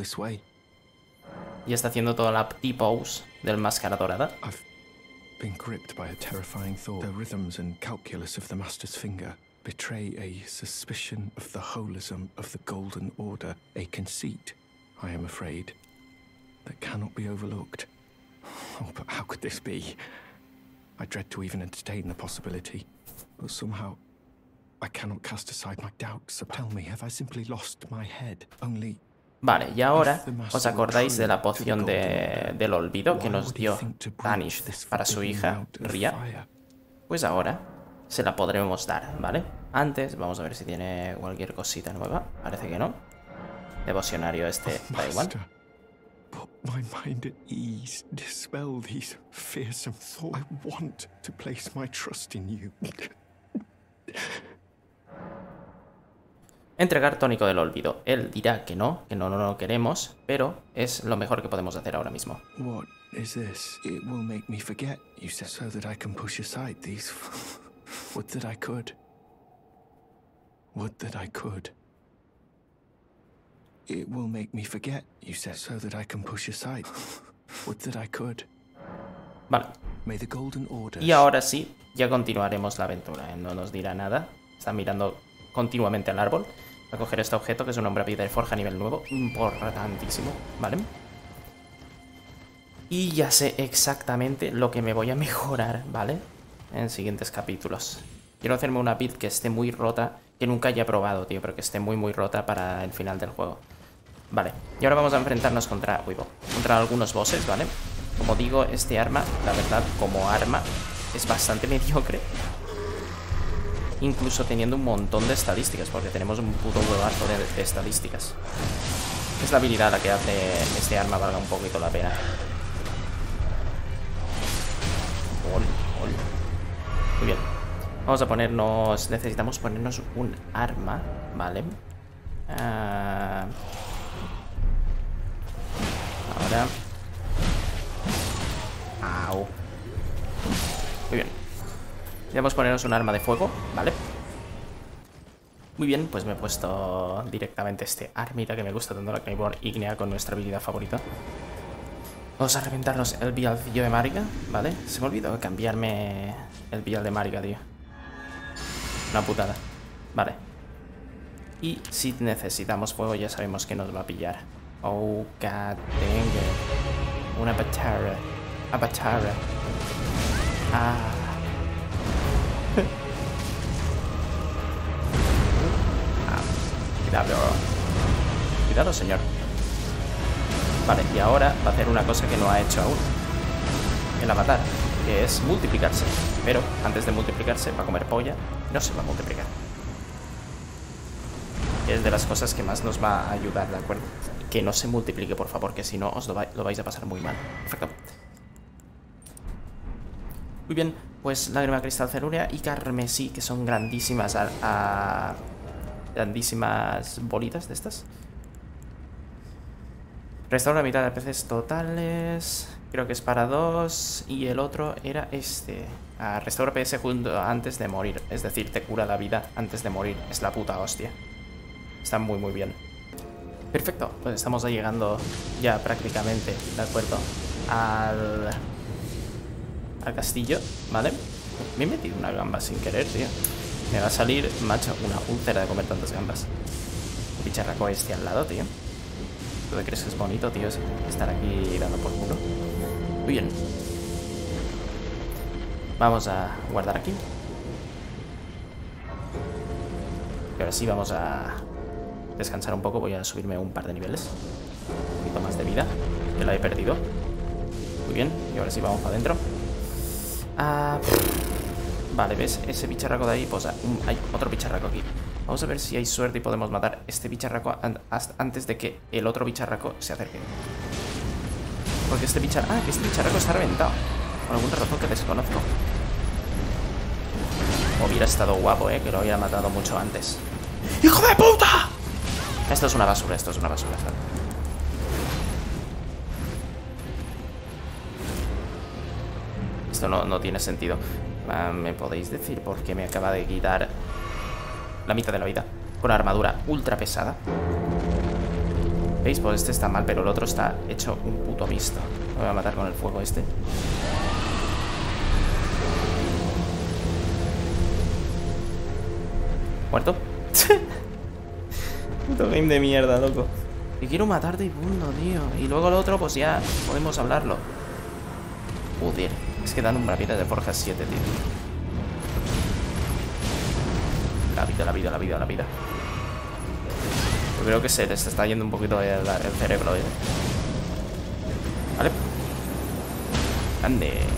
Y está haciendo toda la T-pose del Máscara Dorada. I've been gripped by a terrifying thought. The rhythms and calculus of the Master's finger betray a suspicion of the holism of the Golden Order, a conceit, I am afraid, that cannot be overlooked. Oh, but how could this be? I dread to even entertain the possibility, but somehow I cannot cast aside my doubts. So tell me, have I simply lost my head? Only... Vale, y ahora, ¿os acordáis de la poción del olvido que nos dio Tanishd para su hija, Ria? Pues ahora se la podremos dar, ¿vale? Antes, vamos a ver si tiene cualquier cosita nueva. Parece que no. Devocionario este, da igual. Put my mind at ease, dispel these fearsome thoughts. I want to place my trust in you. Entregar tónico del olvido. Él dirá que no lo queremos, pero es lo mejor que podemos hacer ahora mismo. What is this? It will make me forget, you said, so that I can push aside these... Would that I could. Would that I could. It will make me forget, you said, so that I can push aside. Would that I could. Vale. May the Golden Order... Y ahora sí, ya continuaremos la aventura. No nos dirá nada. Está mirando continuamente al árbol. Va a coger este objeto, que es un umbra-piedra de forja a nivel nuevo. Importantísimo, ¿vale? Y ya sé exactamente lo que me voy a mejorar, ¿vale? En siguientes capítulos. Quiero hacerme una build que esté muy rota, que nunca haya probado, tío, pero que esté muy rota para el final del juego. Vale, y ahora vamos a enfrentarnos contra algunos bosses, ¿vale? Como digo, este arma, la verdad, como arma, es bastante mediocre. Incluso teniendo un montón de estadísticas, porque tenemos un puto huevazo de estadísticas. Es la habilidad la que hace este arma valga un poquito la pena. Muy bien. Vamos a ponernos... Necesitamos ponernos un arma, ¿vale? Ahora... Au. Muy bien. Vamos a ponernos un arma de fuego, ¿vale? Muy bien, pues me he puesto directamente este armita que me gusta tanto, la Claymore ígnea, con nuestra habilidad favorita. Vamos a reventarnos el vialcillo de Marika, ¿vale? Se me olvidó cambiarme el vial de Marika, tío. Una putada. Vale. Y si necesitamos fuego ya sabemos que nos va a pillar. Oh, god dang it. Una batara. A batara. Ah. Cuidado. Cuidado, señor. Vale, y ahora va a hacer una cosa que no ha hecho aún el avatar, que es multiplicarse. Pero antes de multiplicarse va a comer polla y no se va a multiplicar. Es de las cosas que más nos va a ayudar, ¿de acuerdo? Que no se multiplique, por favor, que si no os lo vais a pasar muy mal. Perfecto. Muy bien, pues lágrima cristal cerúrea y carmesí, que son grandísimas grandísimas bolitas de estas. Restaura la mitad de peces totales. Creo que es para 2. Y el otro era este. Restaura PS junto antes de morir. Es decir, te cura la vida antes de morir. Es la puta hostia. Está muy muy bien. Perfecto, pues estamos llegando ya prácticamente, ¿de acuerdo? Al castillo, ¿vale? Me he metido una gamba sin querer, tío. Me va a salir, macho, una úlcera de comer tantas gambas. El bicharraco este al lado, tío. ¿Tú te crees que es bonito, tío? Estar aquí dando por culo. Muy bien. Vamos a guardar aquí. Y ahora sí vamos a descansar un poco. Voy a subirme un par de niveles. Un poquito más de vida, que la he perdido. Muy bien, y ahora sí vamos para adentro. Vale, ¿ves? Ese bicharraco de ahí, pues hay otro bicharraco aquí. Vamos a ver si hay suerte y podemos matar este bicharraco antes de que el otro bicharraco se acerque. Porque este bicharraco está reventado. Por alguna razón que desconozco. Hubiera estado guapo, que lo hubiera matado mucho antes. ¡Hijo de puta! Esto es una basura, ¿sabes? Esto no tiene sentido. ¿Me podéis decir por qué me acaba de quitar la mitad de la vida con armadura ultra pesada? ¿Veis? Pues este está mal, pero el otro está hecho un puto misto. Me voy a matar con el fuego este. ¿Muerto? Puto game de mierda, loco. Que quiero matarte y punto, tío. Y luego el otro, pues ya podemos hablarlo. Joder. Es que dan una vida de forja 7, tío. La vida. Yo creo que se les está yendo un poquito el cerebro, ¿eh? Vale. Ande.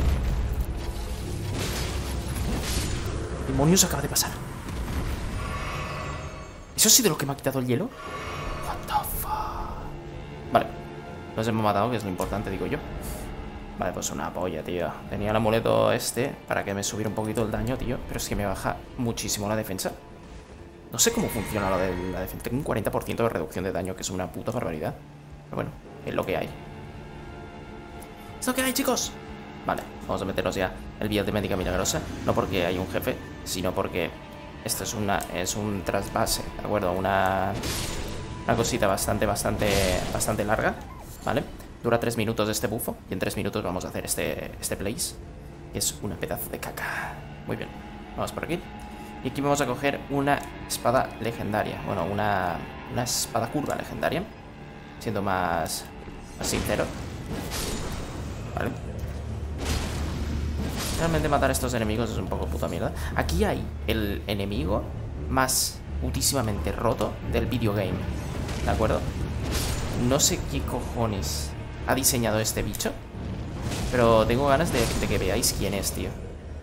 ¿Qué demonios acaba de pasar? ¿Eso ha sido lo que me ha quitado el hielo? What the fuck. Vale. Nos hemos matado, que es lo importante, digo yo. Vale, pues una polla, tío. Tenía el amuleto este para que me subiera un poquito el daño, tío. Pero es que me baja muchísimo la defensa. No sé cómo funciona lo de la defensa. Tengo un 40% de reducción de daño, que es una puta barbaridad. Pero bueno, es lo que hay. Es lo que hay, chicos. Vale, vamos a meternos ya el vial de médica milagrosa. No porque hay un jefe, sino porque esto es un trasvase, ¿de acuerdo? Una cosita bastante larga, ¿vale? Dura 3 minutos este bufo. Y en 3 minutos vamos a hacer este place, que es una pedazo de caca. Muy bien, vamos por aquí. Y aquí vamos a coger una espada legendaria. Bueno, una espada curva legendaria, siendo más sincero. Vale. Realmente matar a estos enemigos es un poco puta mierda. Aquí hay el enemigo más putísimamente roto del videogame, ¿de acuerdo? No sé qué cojones ha diseñado este bicho, pero tengo ganas de que veáis quién es, tío.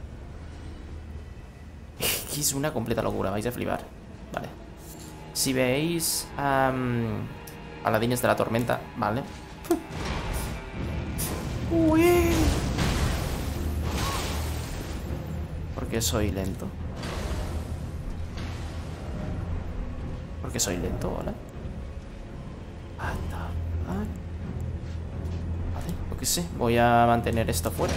Es una completa locura, vais a flipar. Vale. Si veis Paladines de la Tormenta, ¿vale? Uy. ¿Por qué soy lento? Porque soy lento, ¿hola? Anda, vale. Vale, lo que sé. Voy a mantener esto fuerte.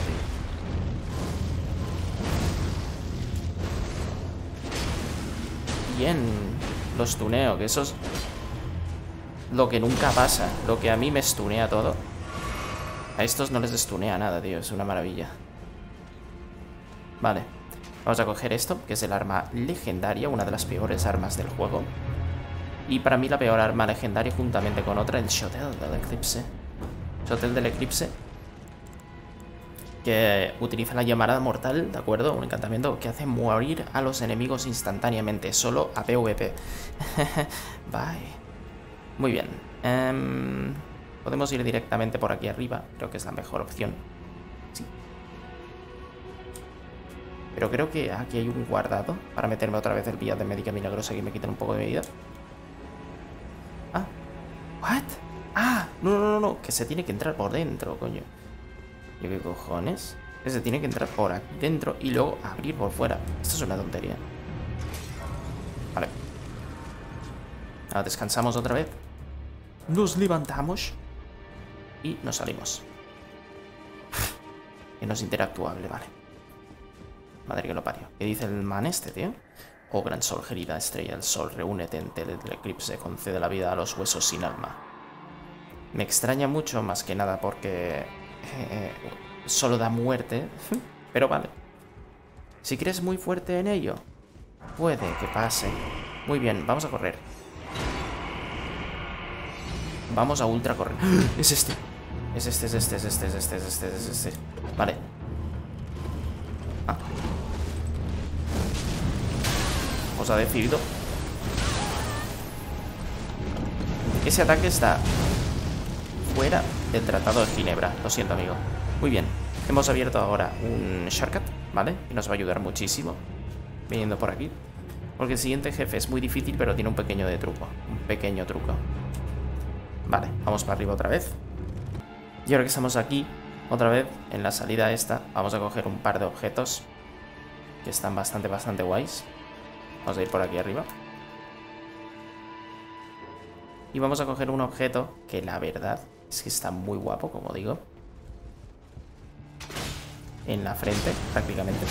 Bien. Los tuneo, que eso es lo que nunca pasa. Lo que a mí me stunea todo. A estos no les destunea nada, tío. Es una maravilla. Vale. Vamos a coger esto, que es el arma legendaria. Una de las peores armas del juego. Y para mí la peor arma legendaria, juntamente con otra, el Shotel del Eclipse. Shotel del Eclipse, que utiliza la llamarada mortal, ¿de acuerdo? Un encantamiento que hace morir a los enemigos instantáneamente, solo a PvP. Bye. Muy bien. Podemos ir directamente por aquí arriba. Creo que es la mejor opción. Sí. Pero creo que aquí hay un guardado para meterme otra vez el vía de médica milagrosa y me quiten un poco de vida. Ah. ¿What? Ah, no. Que se tiene que entrar por dentro, coño. ¿Yo qué cojones? Que se tiene que entrar por aquí dentro y luego abrir por fuera. Esto es una tontería. Vale. Ahora descansamos otra vez. Nos levantamos. Y nos salimos. Que no es interactuable, vale. Madre que lo parió. ¿Qué dice el man este, tío? Oh gran sol, querida estrella del sol, reúnete en el eclipse, concede la vida a los huesos sin alma. Me extraña mucho, más que nada porque solo da muerte, pero vale. Si crees muy fuerte en ello, puede que pase. Muy bien, vamos a correr. Vamos a ultra correr. Es este. Es este. Vale. Ah. Os ha decidido. Ese ataque está fuera del Tratado de Ginebra. Lo siento, amigo. Muy bien. Hemos abierto ahora un shortcut, ¿vale? Que nos va a ayudar muchísimo viniendo por aquí. Porque el siguiente jefe es muy difícil, pero tiene un pequeño truco. Un pequeño truco. Vale, vamos para arriba otra vez. Y ahora que estamos aquí, otra vez, en la salida esta, vamos a coger un par de objetos que están bastante guays. Vamos a ir por aquí arriba. Y vamos a coger un objeto que la verdad es que está muy guapo, como digo. En la frente, prácticamente.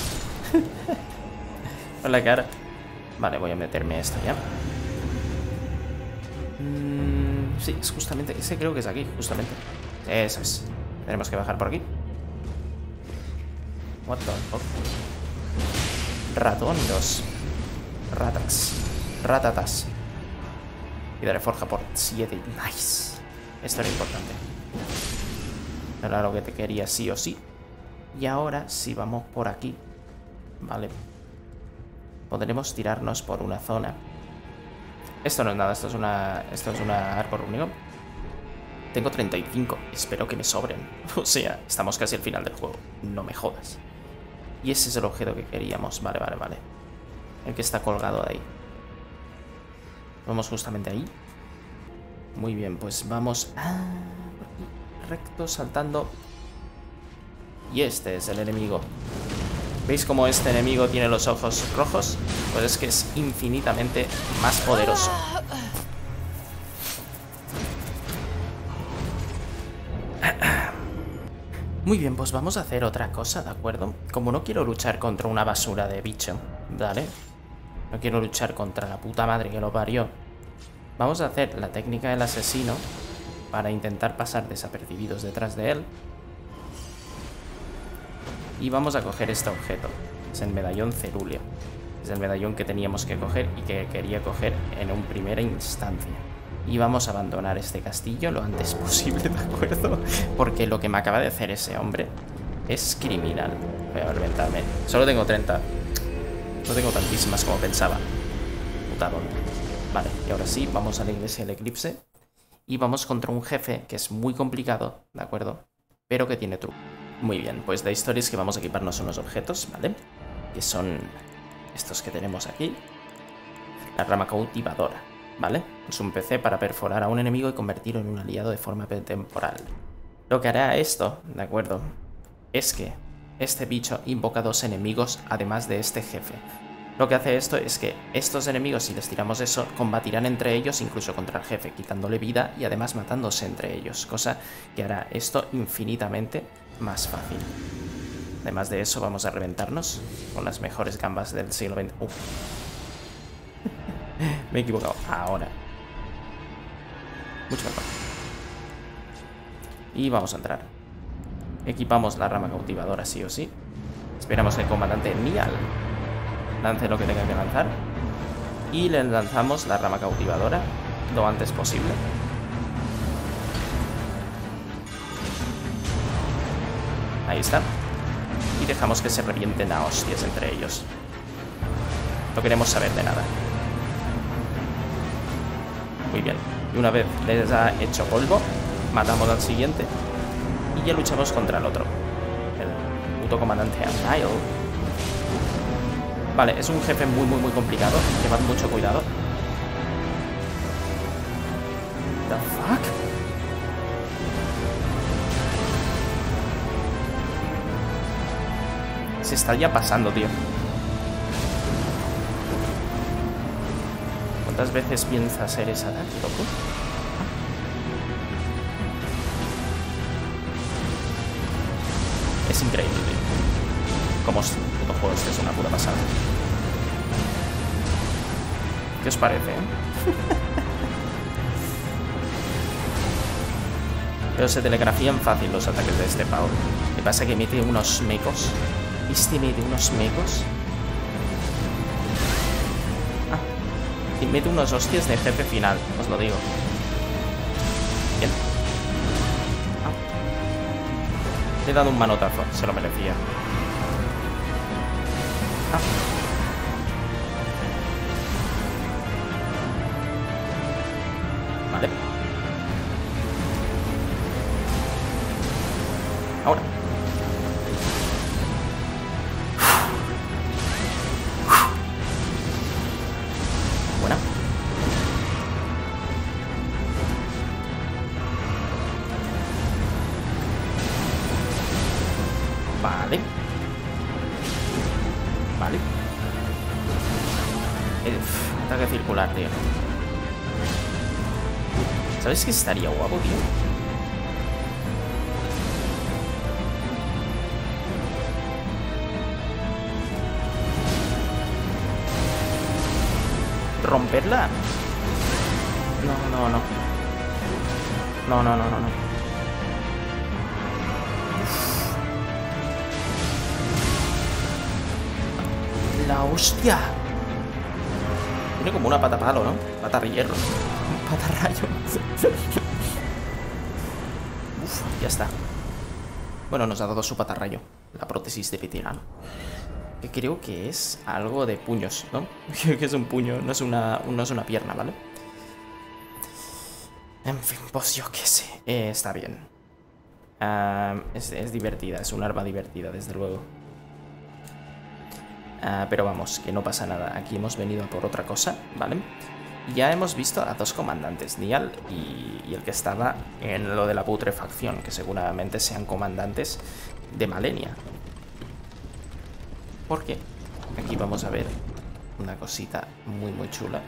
Con la cara. Vale, voy a meterme esto ya. Sí, es justamente... Ese creo que es aquí, justamente. Eso es. Tenemos que bajar por aquí. What the fuck. Ratondos. Ratas. Ratatas. Y daré forja por 7. Nice. Esto era importante. Era lo que te quería sí o sí. Y ahora, si vamos por aquí, vale, podremos tirarnos por una zona. Esto no es nada, esto es una árbol único. Tengo 35. Espero que me sobren. O sea, estamos casi al final del juego. No me jodas. Y ese es el objeto que queríamos. Vale. El que está colgado ahí. Vamos justamente ahí. Muy bien, pues vamos recto, saltando. Y este es el enemigo. ¿Veis cómo este enemigo tiene los ojos rojos? Pues es que es infinitamente más poderoso. Muy bien, pues vamos a hacer otra cosa, ¿de acuerdo? Como no quiero luchar contra una basura de bicho, ¿vale? No quiero luchar contra la puta madre que lo parió. Vamos a hacer la técnica del asesino para intentar pasar desapercibidos detrás de él. Y vamos a coger este objeto. Es el medallón cerúleo. Es el medallón que teníamos que coger y que quería coger en una primera instancia. Y vamos a abandonar este castillo lo antes posible, ¿de acuerdo? Porque lo que me acaba de hacer ese hombre es criminal. Voy a reventarme. Solo tengo 30. No tengo tantísimas como pensaba. Putadón. Vale, y ahora sí, vamos a la iglesia del eclipse. Y vamos contra un jefe que es muy complicado, ¿de acuerdo? Pero que tiene truco. Muy bien, pues la historia es que vamos a equiparnos unos objetos, ¿vale? Que son estos que tenemos aquí. La rama cautivadora, ¿vale? Es un PC para perforar a un enemigo y convertirlo en un aliado de forma temporal. Lo que hará esto, ¿de acuerdo? Es que este bicho invoca 2 enemigos además de este jefe. Lo que hace esto es que estos enemigos, si les tiramos eso, combatirán entre ellos, incluso contra el jefe, quitándole vida y además matándose entre ellos, cosa que hará esto infinitamente más fácil. Además de eso, vamos a reventarnos con las mejores gambas del siglo XX. Me he equivocado. Ahora. Mucho mejor. Y vamos a entrar. Equipamos la rama cautivadora sí o sí. Esperamos que el comandante Nial lance lo que tenga que lanzar. Y le lanzamos la rama cautivadora lo antes posible. Ahí está. Y dejamos que se revienten a hostias entre ellos. No queremos saber de nada. Muy bien. Y una vez les ha hecho polvo, matamos al siguiente. Y ya luchamos contra el otro. El puto comandante Nile. Vale, es un jefe muy complicado. Llevad mucho cuidado. ¿The fuck? Se está ya pasando, tío. ¿Cuántas veces piensas eres ataque, loco? Es increíble, tío. Como este juego es una puta pasada. ¿Qué os parece, Pero se telegrafían fácil los ataques de este pavo. Lo que pasa es que mete unos mecos. Este mete unos mecos. Y mete unos hostias de jefe final, os lo digo. Bien. Le he dado un manotazo, se lo merecía. Vale. Ahora. Buena. Vale. Vale. Ataque circular, tío. ¿Sabes qué estaría guapo, tío? ¿Romperla? No. No. La hostia. Tiene como una pata palo, ¿no? Pata hierro. Pata rayo. Uf, ya está. Bueno, nos ha dado su pata rayo. La prótesis de veterano. Que creo que es algo de puños, ¿no? Que es un puño, no es una pierna, ¿vale? En fin, pues yo qué sé. Está bien. Es divertida, es un arma divertida, desde luego. Pero vamos, que no pasa nada. Aquí hemos venido por otra cosa, ¿vale? Ya hemos visto a dos comandantes, Nial y el que estaba en lo de la putrefacción, que seguramente sean comandantes de Malenia. Porque aquí vamos a ver una cosita muy chula,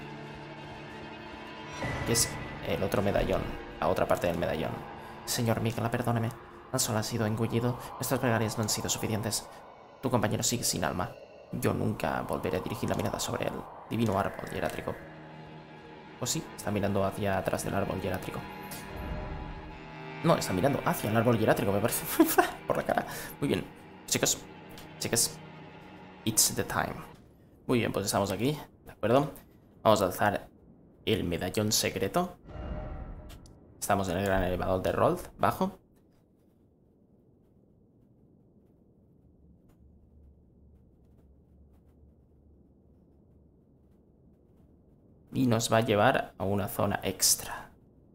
que es el otro medallón, la otra parte del medallón. Señor Mikla, perdóneme, tan solo ha sido engullido. Nuestras plegarias no han sido suficientes. Tu compañero sigue sin alma. Yo nunca volveré a dirigir la mirada sobre el divino árbol hierátrico. Pues sí, está mirando hacia atrás del árbol hierátrico. No, está mirando hacia el árbol hierátrico, me parece. Por la cara. Muy bien. Chicos, chicas, it's the time. Muy bien, pues estamos aquí, ¿de acuerdo? Vamos a alzar el medallón secreto. Estamos en el gran elevador de Rold, bajo. Y nos va a llevar a una zona extra.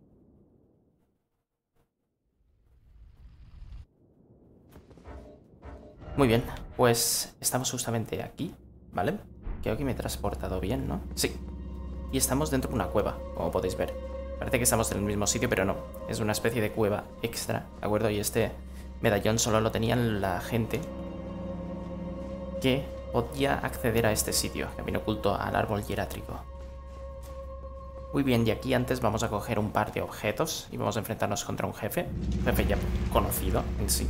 Muy bien, pues estamos justamente aquí, ¿vale? Creo que me he transportado bien, ¿no? Sí. Y estamos dentro de una cueva, como podéis ver. Parece que estamos en el mismo sitio, pero no. Es una especie de cueva extra, ¿de acuerdo? Y este medallón solo lo tenían la gente que podía acceder a este sitio. Camino oculto al árbol hierátrico. Muy bien, y aquí antes vamos a coger un par de objetos y vamos a enfrentarnos contra un jefe. Un jefe ya conocido en sí.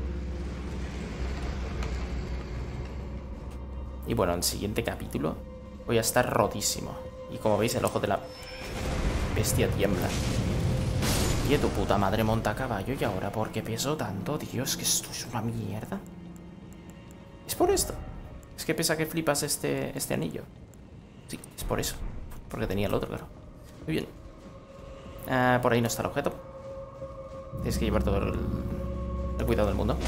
Y bueno, en el siguiente capítulo voy a estar rotísimo. Y como veis, el ojo de la bestia tiembla. Y tu puta madre monta a caballo. ¿Y ahora por qué peso tanto? Dios, que esto es una mierda. ¿Es por esto? Es que pesa que flipas este anillo. Sí, es por eso. Porque tenía el otro, claro. Muy bien. Por ahí no está el objeto. Tienes que llevar todo el cuidado del mundo.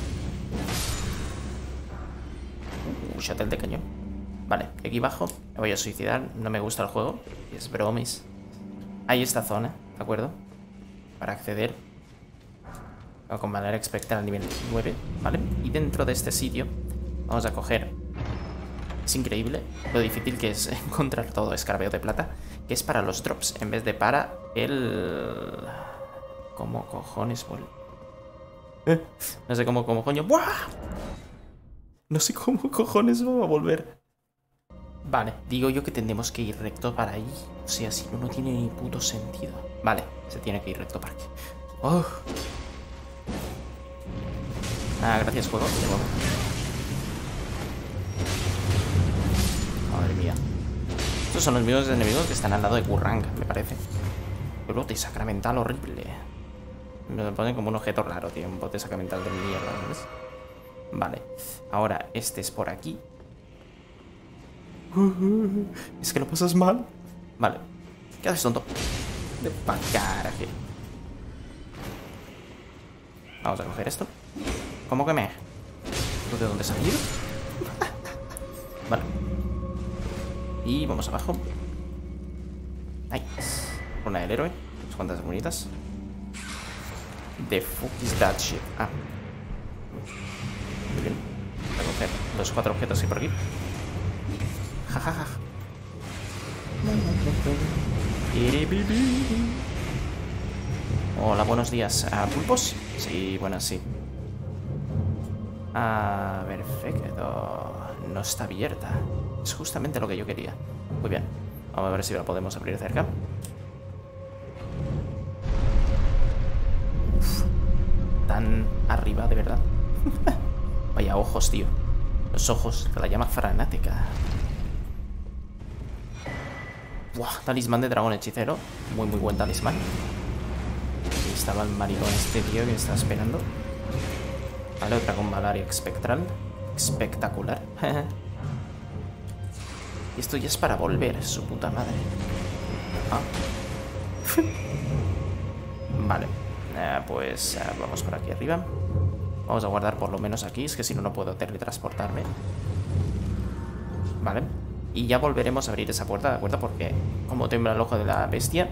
Shuttle de cañón. Vale, aquí abajo me voy a suicidar. No me gusta el juego. Es bromis. Hay esta zona, ¿de acuerdo? Para acceder con Valera Expectral al nivel 9, ¿vale? Y dentro de este sitio vamos a coger... Es increíble lo difícil que es encontrar todo escarabeo de plata, que es para los drops, en vez de para el... ¿Cómo cojones no sé cómo coño... ¡Buah! No sé cómo cojones va a volver. Vale, digo yo que tendremos que ir recto para ahí. O sea, si no, no tiene ni puto sentido. Vale, se tiene que ir recto para aquí. Oh. Gracias, juego. De nuevo. Madre mía. Estos son los mismos enemigos que están al lado de Gurrang, me parece. Un bote sacramental horrible. Me lo ponen como un objeto raro, tío. Un bote sacramental de mierda, ¿ves? Vale. Ahora, este es por aquí. Es que lo pasas mal. Vale. ¿Qué haces, tonto? De pa' caraje. Vamos a coger esto. ¿Cómo que me? ¿De dónde he salido? Vale. Y vamos abajo. Nice. Una del héroe. Unas cuantas bonitas. The fuck is that shit? Muy bien. Voy a coger los 4 objetos que hay por aquí. Jajaja. Hola, buenos días. ¿Pulpos? Sí, bueno, sí. Perfecto. No está abierta. Es justamente lo que yo quería. Muy bien. Vamos a ver si la podemos abrir cerca. Uf, tan arriba, de verdad. Vaya ojos, tío. Los ojos de la llama fanática. Buah, talismán de dragón hechicero. Muy, muy buen talismán. Aquí estaba el maricón este tío que me estaba esperando. Vale, otra con Valaria espectral. Espectacular. Y esto ya es para volver, su puta madre. Vale. Pues vamos por aquí arriba. Vamos a guardar por lo menos aquí. Es que si no, no puedo teletransportarme. Vale. Y ya volveremos a abrir esa puerta, ¿de acuerdo? Porque como tiembla el ojo de la bestia,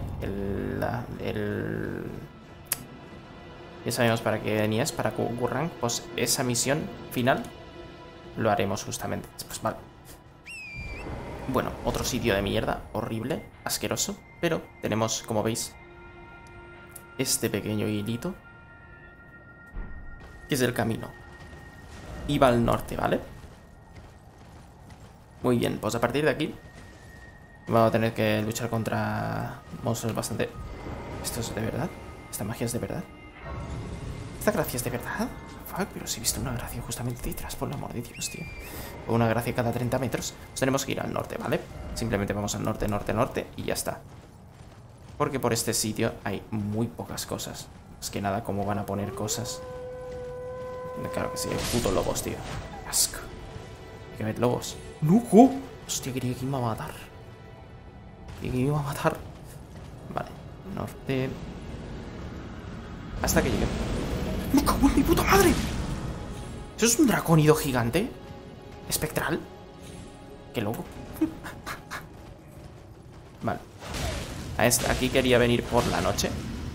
ya sabemos para qué venía, es para Gurrang. Pues esa misión final lo haremos justamente después, vale. Bueno, otro sitio de mierda, horrible, asqueroso. Pero tenemos, como veis, este pequeño hilito, que es el camino. Y va al norte, ¿vale? Muy bien, pues a partir de aquí vamos a tener que luchar contra monstruos bastante... ¿Esto es de verdad? ¿Esta magia es de verdad? ¿Esta gracia es de verdad? Fuck, pero si he visto una gracia justamente detrás, por el amor de Dios, tío. O una gracia cada 30 metros. Pues tenemos que ir al norte, ¿vale? Simplemente vamos al norte, norte, norte y ya está. Porque por este sitio hay muy pocas cosas. Es que nada, ¿cómo van a poner cosas? Claro que sí, hay putos lobos, tío. Asco. Hay que ver lobos. ¡Nuco! Hostia, quería que iba a matar. Quería que iba a matar. Vale, norte. Hasta que llegue. ¡Me cago en mi puta madre! ¿Eso es un dracónido gigante? ¿Espectral? ¡Qué loco! Vale. Aquí quería venir por la noche.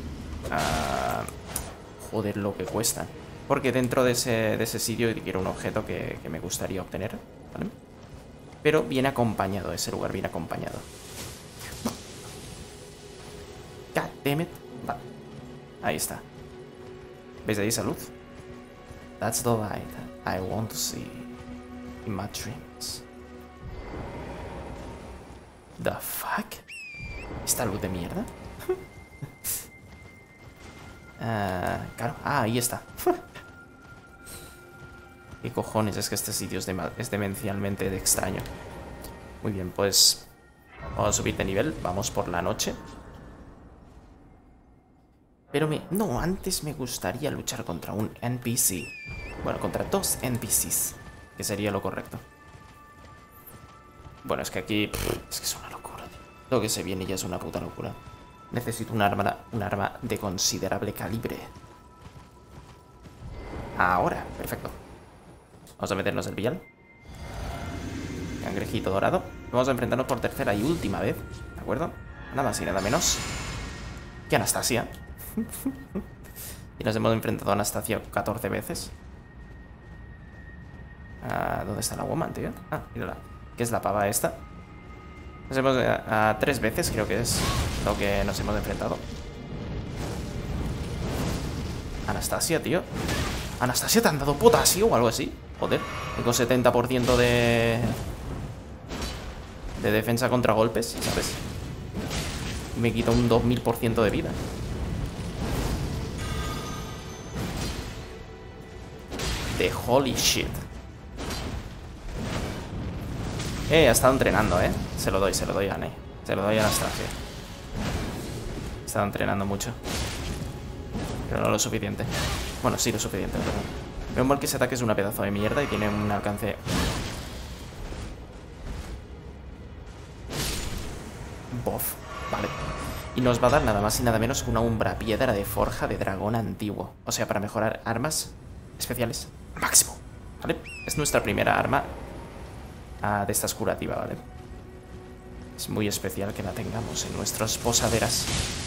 Joder, lo que cuesta. Porque dentro de ese sitio quiero un objeto que me gustaría obtener, ¿vale? Pero viene acompañado, ese lugar viene acompañado. God damn it. Vale. Ahí está. ¿Veis ahí esa luz? That's the light I want to see. In my dreams. The fuck? ¿Esta luz de mierda? Claro, ahí está. ¿Qué cojones? Es que este sitio es demencialmente extraño. Muy bien, pues vamos a subir de nivel. Vamos por la noche. Pero no, antes me gustaría luchar contra un NPC. Bueno, contra 2 NPCs, que sería lo correcto. Bueno, es que aquí es que es una locura, tío. Lo que se viene ya es una puta locura. Necesito un arma de considerable calibre. Ahora, perfecto. Vamos a meternos el vial. Cangrejito dorado. Vamos a enfrentarnos por tercera y última vez, ¿de acuerdo? Nada más y nada menos que Anastasia. Y nos hemos enfrentado a Anastasia 14 veces. ¿Dónde está la woman, tío? Ah, mírala. ¿Qué es la pava esta? Nos hemos 3 veces, creo que es lo que nos hemos enfrentado. Anastasia, tío. Anastasia, ¿te han dado potasio o algo así? Joder, tengo 70% de defensa contra golpes, ¿sabes? Me quita un 2000% de vida. De holy shit. Ha estado entrenando, Se lo doy a Anne. Se lo doy a Anastasia. He estado entrenando mucho. Pero no lo suficiente. Bueno, sí lo suficiente, perdón. Veo mal que ese ataque es una pedazo de mierda y tiene un alcance... Bof. Vale. Y nos va a dar nada más y nada menos que una umbra piedra de forja de dragón antiguo. O sea, para mejorar armas especiales al máximo. ¿Vale? Es nuestra primera arma de estas curativa, ¿vale? Es muy especial que la tengamos en nuestras posaderas.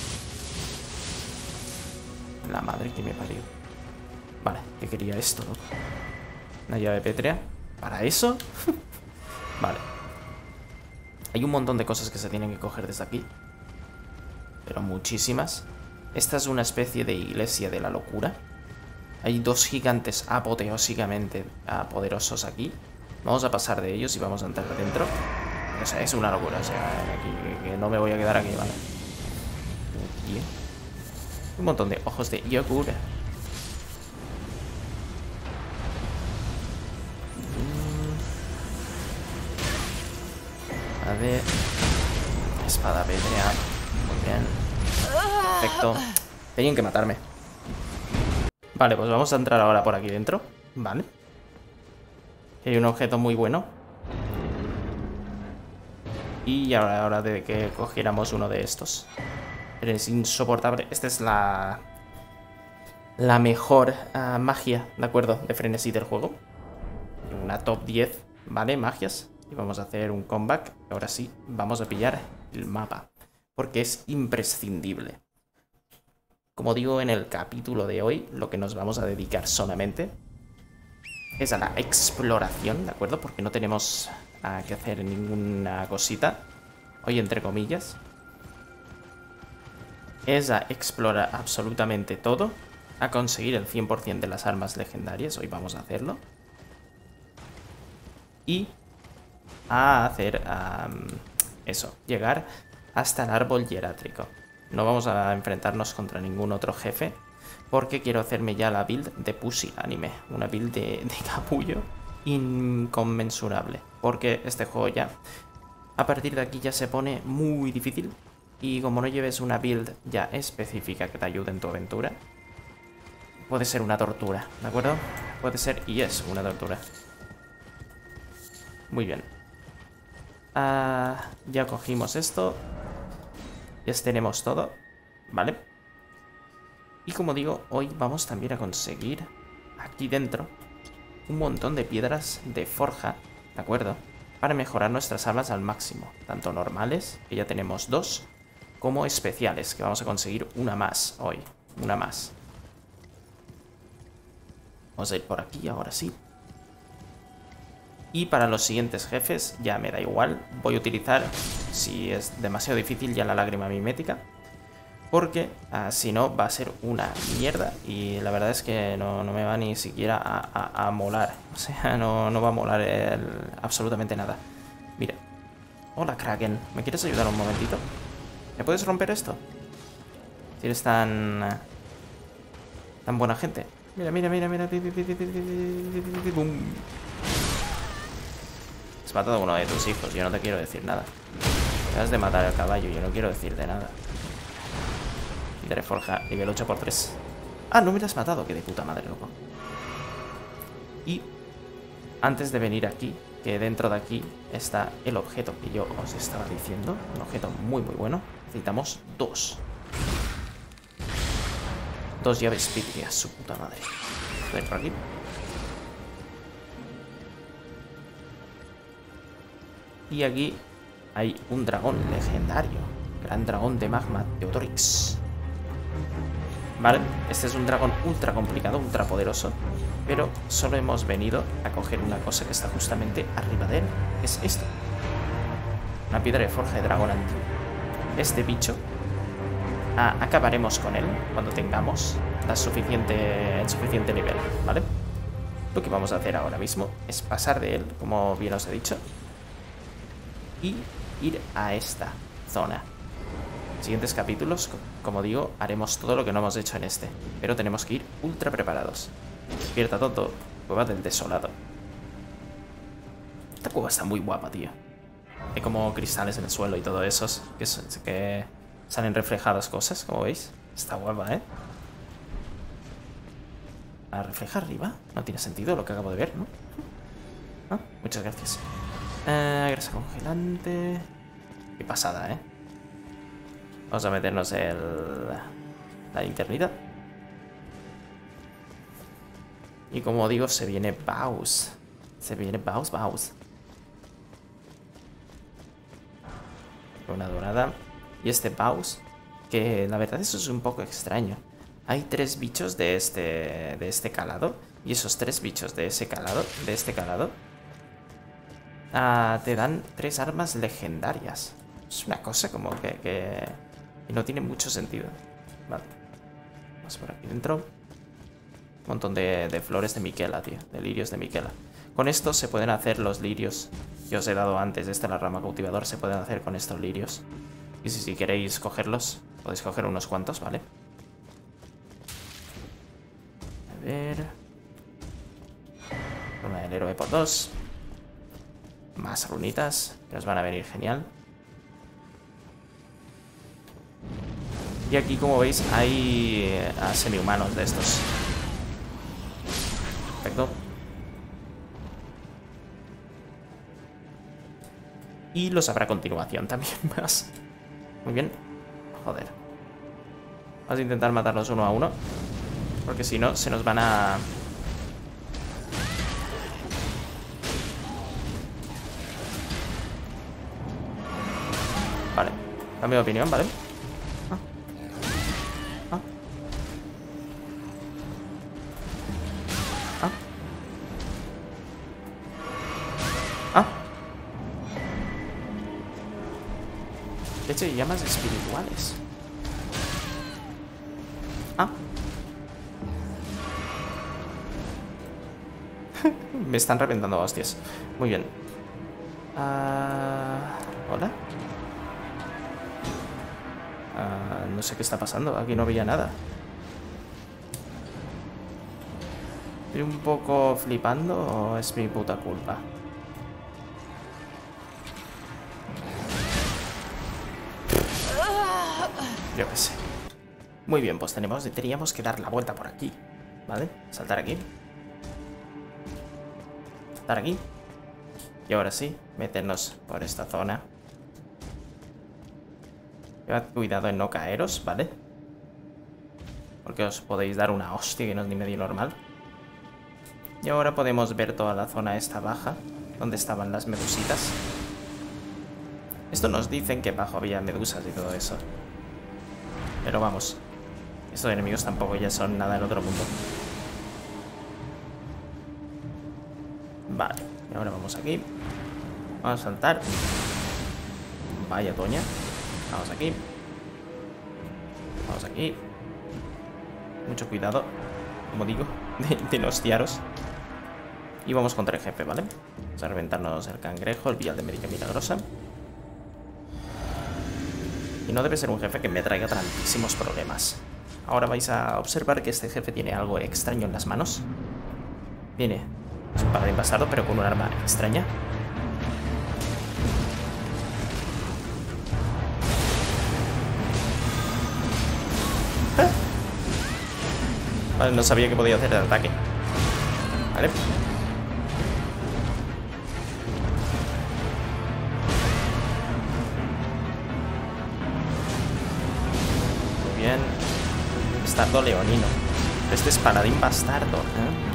La madre que me parió. Vale, ¿qué quería esto, loco? Una llave pétrea. ¿Para eso? Vale. Hay un montón de cosas que se tienen que coger desde aquí. Pero muchísimas. Esta es una especie de iglesia de la locura. Hay 2 gigantes apoteósicamente poderosos aquí. Vamos a pasar de ellos y vamos a entrar dentro. O sea, es una locura. O sea, aquí, que no me voy a quedar aquí, ¿vale? Aquí, un montón de ojos de yogur. A ver. Espada pétrea. Muy bien. Perfecto. Tenían que matarme. Vale, pues vamos a entrar ahora por aquí dentro. Vale. Hay un objeto muy bueno. Y ahora hora de que cogiéramos uno de estos. Pero es insoportable. Esta es la mejor magia, ¿de acuerdo? De frenesí del juego. Una top 10, ¿vale? Magias. Y vamos a hacer un comeback. Ahora sí, vamos a pillar el mapa. Porque es imprescindible. Como digo en el capítulo de hoy, lo que nos vamos a dedicar solamente es a la exploración, ¿de acuerdo? Porque no tenemos que hacer ninguna cosita. Hoy, entre comillas. Es a explorar absolutamente todo. A conseguir el 100% de las armas legendarias. Hoy vamos a hacerlo. Y a hacer eso, llegar hasta el árbol hierátrico. No vamos a enfrentarnos contra ningún otro jefe, porque quiero hacerme ya la build de Pussy Anime. Una build de capullo inconmensurable. Porque este juego ya, a partir de aquí ya se pone muy difícil. Y como no lleves una build ya específica que te ayude en tu aventura, puede ser una tortura, ¿de acuerdo? Puede ser y es una tortura. Muy bien. Ya cogimos esto. Ya tenemos todo, ¿vale? Y como digo, hoy vamos también a conseguir aquí dentro un montón de piedras de forja, ¿de acuerdo? Para mejorar nuestras armas al máximo. Tanto normales, que ya tenemos 2, como especiales, que vamos a conseguir una más hoy. Una más. Vamos a ir por aquí, ahora sí. Y para los siguientes jefes ya me da igual. Voy a utilizar, si es demasiado difícil, ya la lágrima mimética. Porque si no va a ser una mierda. Y la verdad es que no me va ni siquiera a molar. O sea, no va a molar absolutamente nada. Mira. Hola, Kraken. ¿Me quieres ayudar un momentito? ¿Me puedes romper esto? Si eres tan buena gente. Mira. ¡Bum! Has matado a uno de tus hijos. Yo no te quiero decir nada. Acabas de matar al caballo. Yo no quiero decirte nada. Piedra de forja, nivel 8×3. Ah, no me lo has matado. Que de puta madre, loco. Y antes de venir aquí, que dentro de aquí está el objeto que yo os estaba diciendo. Un objeto muy bueno. Necesitamos 2 llaves pítrias, su puta madre. Ven por aquí. Y aquí hay un dragón legendario. Gran dragón de magma Teodorix. Vale, este es un dragón ultra complicado, ultra poderoso. Pero solo hemos venido a coger una cosa que está justamente arriba de él. Es esto. Una piedra de forja de dragón antiguo. Este bicho acabaremos con él cuando tengamos el suficiente nivel, ¿vale? Lo que vamos a hacer ahora mismo es pasar de él, como bien os he dicho, y ir a esta zona. Siguientes capítulos, como digo, haremos todo lo que no hemos hecho en este, pero tenemos que ir ultra preparados. Despierta todo, cueva del desolado. Esta cueva está muy guapa, tío. Hay como cristales en el suelo y todo eso, que salen reflejadas cosas, como veis. Está guapa, ¿eh? ¿A reflejar arriba? No tiene sentido lo que acabo de ver, ¿no? Ah, muchas gracias. Grasa congelante. Qué pasada, ¿eh? Vamos a meternos la linternita. Y como digo, se viene Baus. Se viene Baus. Una dorada. Y este Baus, que la verdad eso es un poco extraño. Hay 3 bichos de este calado. Y esos 3 bichos de este calado te dan 3 armas legendarias. Es una cosa como que no tiene mucho sentido. Vale. Vamos por aquí dentro. Un montón de flores de Miquela, tío. De lirios de Miquela. Con esto se pueden hacer los lirios que os he dado antes. Esta es la rama cultivador. Se pueden hacer con estos lirios. Y si queréis cogerlos, podéis coger unos cuantos, ¿vale? A ver. Runa del héroe por 2. Más runitas, que os van a venir genial. Y aquí, como veis, hay semi-humanos de estos. Perfecto. Y los habrá a continuación también más. Muy bien. Joder. Vamos a intentar matarlos uno a uno. Porque si no, se nos van a... Vale. Cambio de opinión, ¿vale? Leche y llamas espirituales. Me están reventando hostias. Muy bien. ¿Hola? No sé qué está pasando. Aquí no veía nada. ¿Estoy un poco flipando o es mi puta culpa? Yo qué sé. Muy bien, pues teníamos que dar la vuelta por aquí. ¿Vale? Saltar aquí. Saltar aquí. Y ahora sí, meternos por esta zona. Llevad cuidado en no caeros, ¿vale? Porque os podéis dar una hostia que no es ni medio normal. Y ahora podemos ver toda la zona esta baja, donde estaban las medusitas. Esto nos dicen que abajo había medusas y todo eso. Pero vamos, estos enemigos tampoco ya son nada del otro mundo. Vale, y ahora vamos aquí. Vamos a saltar. Vaya toña. Vamos aquí. Vamos aquí. Mucho cuidado, como digo, de no hostiaros. Y vamos contra el jefe, ¿vale? Vamos a reventarnos el cangrejo, el vial de médica milagrosa. Y no debe ser un jefe que me traiga tantísimos problemas. Ahora vais a observar que este jefe tiene algo extraño en las manos. Viene, es un paladín bastardo, pero con un arma extraña. Vale, no sabía que podía hacer el ataque. Vale. Muy bien. Bastardo leonino. Este es paladín bastardo, ¿eh?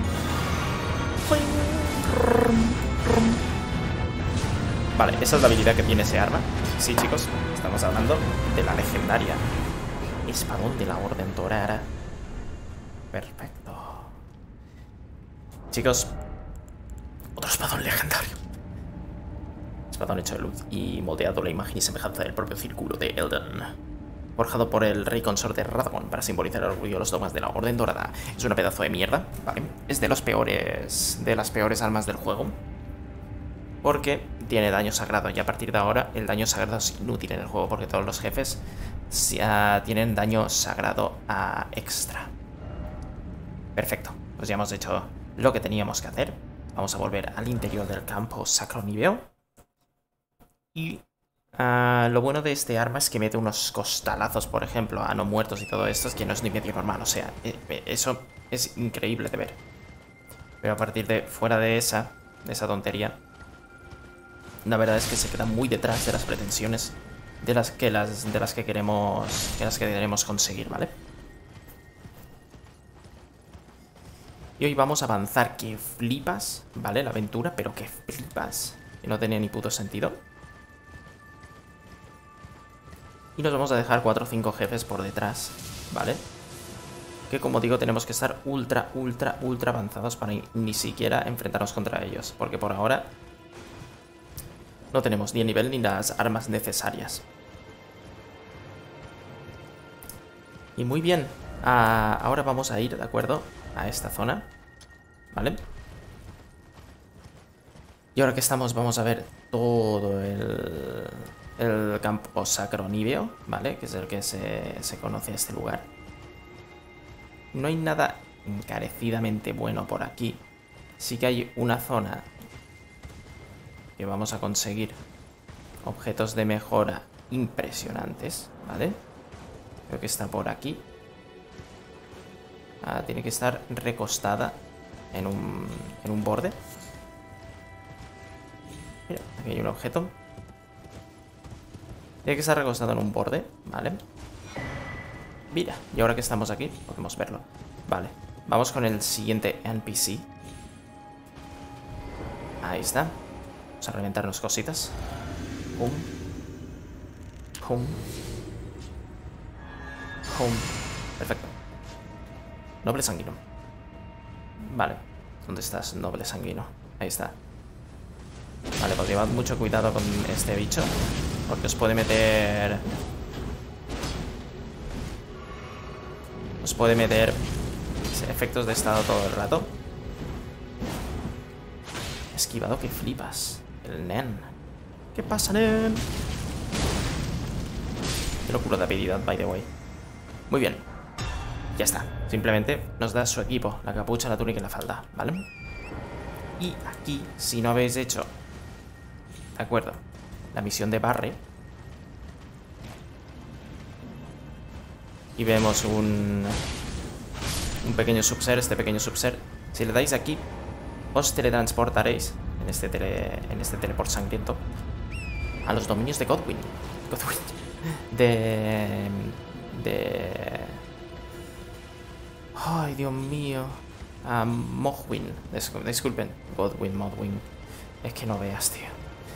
Vale, esa es la habilidad que tiene ese arma. Sí, chicos, estamos hablando de la legendaria espadón de la Orden Dorada. Perfecto. Chicos, otro espadón legendario. Espadón hecho de luz y moldeado a la imagen y semejanza del propio círculo de Elden. Forjado por el rey consorte Radagon para simbolizar el orgullo de los dogmas de la Orden Dorada. Es una pedazo de mierda, ¿vale? Es de las peores armas del juego. Porque tiene daño sagrado y a partir de ahora el daño sagrado es inútil en el juego porque todos los jefes tienen daño sagrado extra. Perfecto, pues ya hemos hecho lo que teníamos que hacer. Vamos a volver al interior del campo Sacronibeo. Y lo bueno de este arma es que mete unos costalazos, por ejemplo, a no muertos y todo esto, es que no es ni medio normal, o sea, eso es increíble de ver. Pero a partir de fuera de esa tontería, la verdad es que se queda muy detrás de las pretensiones de las que queremos conseguir, ¿vale? Y hoy vamos a avanzar que flipas, ¿vale? La aventura, pero que flipas, que no tenía ni puto sentido. Y nos vamos a dejar 4 o 5 jefes por detrás, ¿vale? Que como digo, tenemos que estar ultra avanzados para ni siquiera enfrentarnos contra ellos. Porque por ahora no tenemos ni el nivel ni las armas necesarias. Y muy bien, ahora vamos a ir, ¿de acuerdo? A esta zona, ¿vale? Y ahora que estamos, vamos a ver todo el campo Sacronibeo, ¿vale? Que es el que se conoce a este lugar. No hay nada encarecidamente bueno por aquí. Sí que hay una zona que vamos a conseguir objetos de mejora impresionantes, ¿vale? Creo que está por aquí. Tiene que estar recostada en un borde. Mira, aquí hay un objeto. Tiene que estar recostado en un borde, ¿vale? Mira, y ahora que estamos aquí, podemos verlo. Vale, vamos con el siguiente NPC. Ahí está. Vamos a reventarnos cositas. Pum. Pum. Pum. Perfecto. Noble sanguino. Vale. ¿Dónde estás, noble sanguino? Ahí está. Vale, pues llevad mucho cuidado con este bicho, porque os puede meter... efectos de estado todo el rato. Esquivado que flipas. El nen. ¿Qué pasa, nen? Qué locura de habilidad, by the way. Muy bien. Ya está. Simplemente nos da su equipo. La capucha, la túnica y la falda, ¿vale? Y aquí, si no habéis hecho... ¿De acuerdo? La misión de Barry. Y vemos un pequeño subser. Este pequeño subser, si le dais aquí, os teletransportaréis en este teleport sangriento a los dominios de Godwyn. Ay, Dios mío. A Mohwyn. Disculpen. Godwyn, Mohwyn. Es que no veas, tío.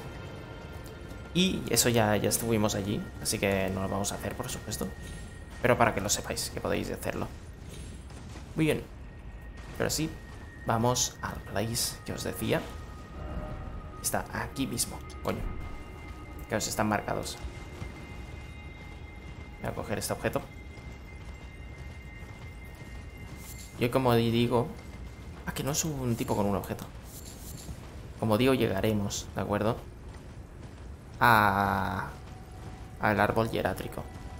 Y eso ya estuvimos allí, así que no lo vamos a hacer, por supuesto. Pero para que lo sepáis, que podéis hacerlo. Muy bien. Pero sí, vamos al place que os decía. Está aquí mismo, coño. Que os están marcados. Voy a coger este objeto. Yo como digo... Ah, que no es un tipo con un objeto. Como digo, llegaremos, ¿de acuerdo? Al árbol hierátrico.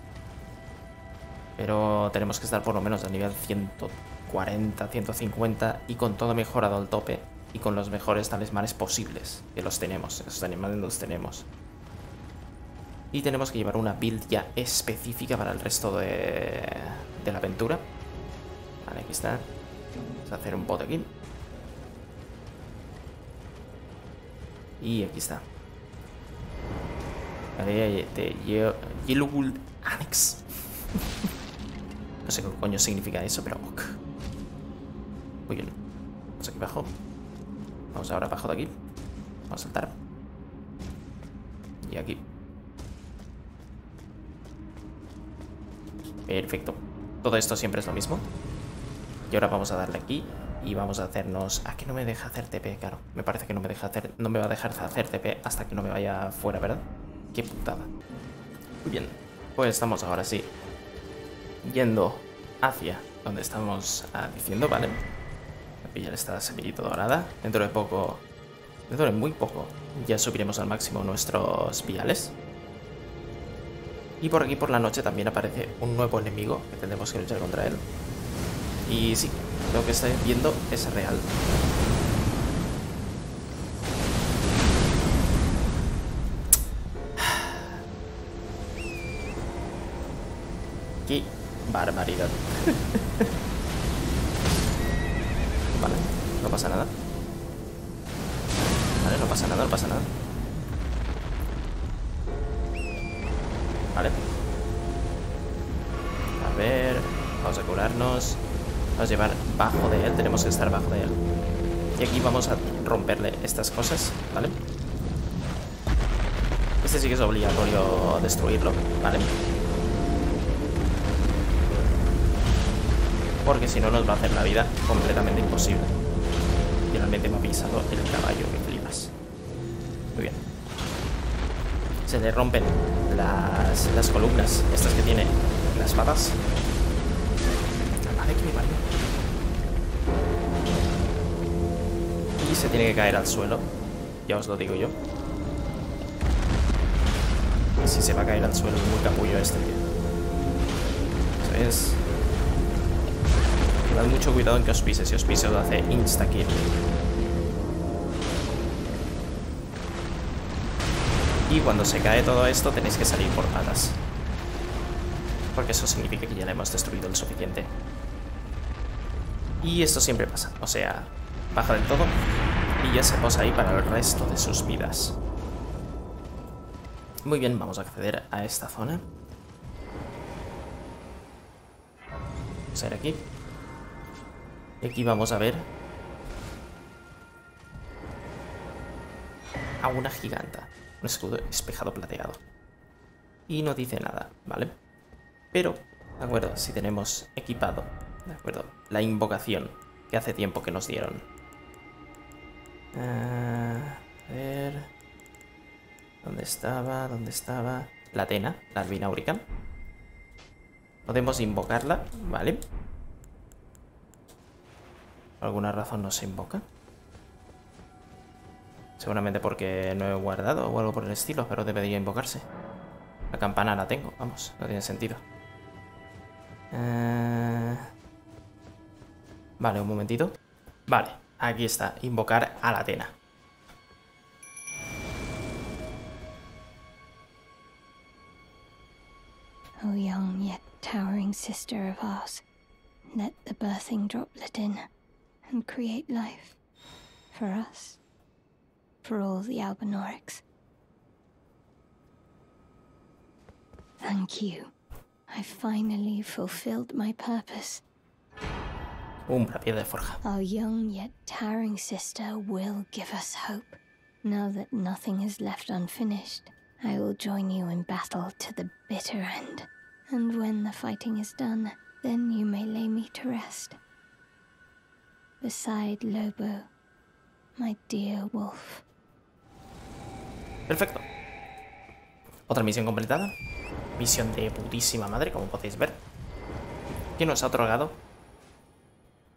Pero tenemos que estar por lo menos a nivel 140, 150 y con todo mejorado al tope y con los mejores talismanes posibles. Que los tenemos, esos talismanes los tenemos. Y tenemos que llevar una build ya específica para el resto de la aventura. Vale, aquí está. Vamos a hacer un bot aquí. Y aquí está. Vale, de Yellowwood Annex. No sé qué coño significa eso, pero ok. Muy bien. Vamos aquí abajo. Vamos ahora abajo de aquí. Vamos a saltar. Y aquí. Perfecto. Todo esto siempre es lo mismo. Y ahora vamos a darle aquí. Y vamos a hacernos... Ah, que no me deja hacer TP, claro. Me parece que no me deja hacer... No me va a dejar hacer TP hasta que no me vaya fuera, ¿verdad? Qué putada. Muy bien. Pues estamos ahora sí yendo hacia donde estamos diciendo, ¿vale? Voy a pillar esta semillita dorada. Dentro de poco... Dentro de muy poco ya subiremos al máximo nuestros viales. Y por aquí por la noche también aparece un nuevo enemigo que tendremos que luchar contra él. Y sí, lo que estáis viendo es real. ¡Qué barbaridad! Vale, no pasa nada. Vale, no pasa nada, no pasa nada. Vale. A ver, vamos a curarnos. Vamos a llevar bajo de él, tenemos que estar bajo de él. Y aquí vamos a romperle estas cosas, ¿vale? Este sí que es obligatorio destruirlo, ¿vale? Porque si no nos va a hacer la vida completamente imposible. Finalmente me ha pisado el caballo, que flipas. Muy bien. Se le rompen las columnas, estas que tiene las patas. Vale, que me vale. Y se tiene que caer al suelo. Ya os lo digo yo. Y si se va a caer al suelo, es muy capullo este, tío. Eso es. Tened mucho cuidado en que os pise. Si os pise os hace insta-kill. Y cuando se cae todo esto tenéis que salir por patas. Porque eso significa que ya le hemos destruido el suficiente. Y esto siempre pasa. O sea, baja del todo y ya se posa ahí para el resto de sus vidas. Muy bien, vamos a acceder a esta zona. Vamos a ir aquí. Y aquí vamos a ver a una giganta. Un escudo espejado plateado. Y no dice nada, ¿vale? Pero, de acuerdo, si tenemos equipado, de acuerdo, la invocación que hace tiempo que nos dieron. A ver... ¿Dónde estaba? ¿Dónde estaba? La Atena, la Arbinaurica. Podemos invocarla, ¿vale? Por alguna razón no se invoca. Seguramente porque no he guardado o algo por el estilo, pero debería invocarse. La campana la tengo, vamos, no tiene sentido. Vale, un momentito. Vale, aquí está, invocar a la Atena. O young yet towering sister of ours, let the birthing droplet in and create life for us, for all the Albinaurics. Thank you. I finally fulfilled my purpose. La piedra de forja. Our young yet towering sister will give us hope. Now that nothing is left unfinished, I will join you in battle to the bitter end. And when the fighting is done, then you may lay me to rest. Beside Lobo, my dear wolf. Perfecto. Otra misión completada. Misión de putísima madre, como podéis ver. Que nos ha otorgado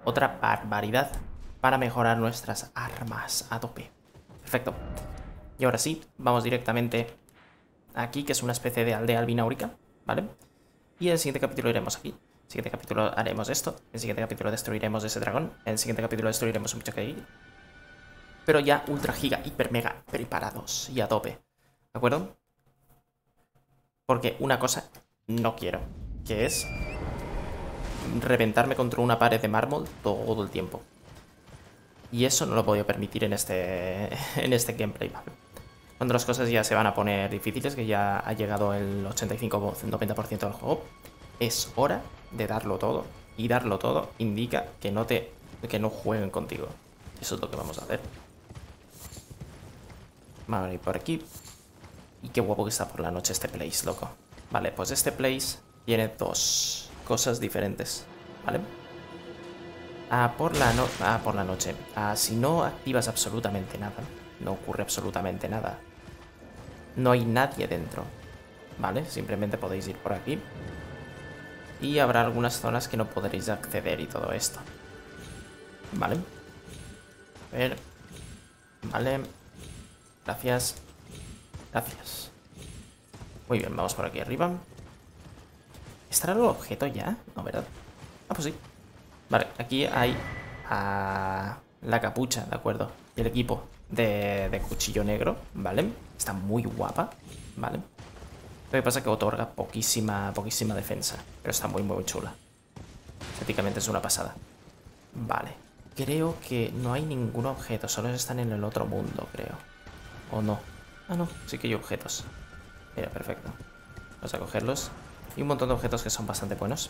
otra barbaridad para mejorar nuestras armas a tope. Perfecto. Y ahora sí, vamos directamente aquí, que es una especie de aldea albináurica, ¿vale? Y en el siguiente capítulo iremos aquí. En el siguiente capítulo haremos esto. En el siguiente capítulo destruiremos ese dragón. En el siguiente capítulo destruiremos un bicho que hay. Pero ya ultra giga, hiper mega preparados y a tope. ¿De acuerdo? Porque una cosa no quiero, que es reventarme contra una pared de mármol todo el tiempo. Y eso no lo he podido permitir en este gameplay, ¿vale? Cuando las cosas ya se van a poner difíciles, que ya ha llegado el 85-90% del juego, es hora de darlo todo. Y darlo todo indica que no jueguen contigo. Eso es lo que vamos a hacer. Vamos a ir por aquí. Y qué guapo que está por la noche este place, loco. Vale, pues este place tiene dos cosas diferentes, ¿vale? Por la noche. Si no activas absolutamente nada, no ocurre absolutamente nada. No hay nadie dentro, ¿vale? Simplemente podéis ir por aquí. Y habrá algunas zonas que no podréis acceder y todo esto. ¿Vale? A ver. Vale. Gracias. Gracias. Muy bien, vamos por aquí arriba. ¿Estará el objeto ya? No, ¿verdad? Ah, pues sí. Vale, aquí hay la capucha, ¿de acuerdo? Y el equipo de cuchillo negro, ¿vale? Está muy guapa, ¿vale? Lo que pasa es que otorga poquísima defensa. Pero está muy chula. Estéticamente es una pasada. Vale. Creo que no hay ningún objeto. Solo están en el otro mundo, creo. ¿O no? Ah, no. Sí que hay objetos. Mira, perfecto. Vamos a cogerlos. Y un montón de objetos que son bastante buenos.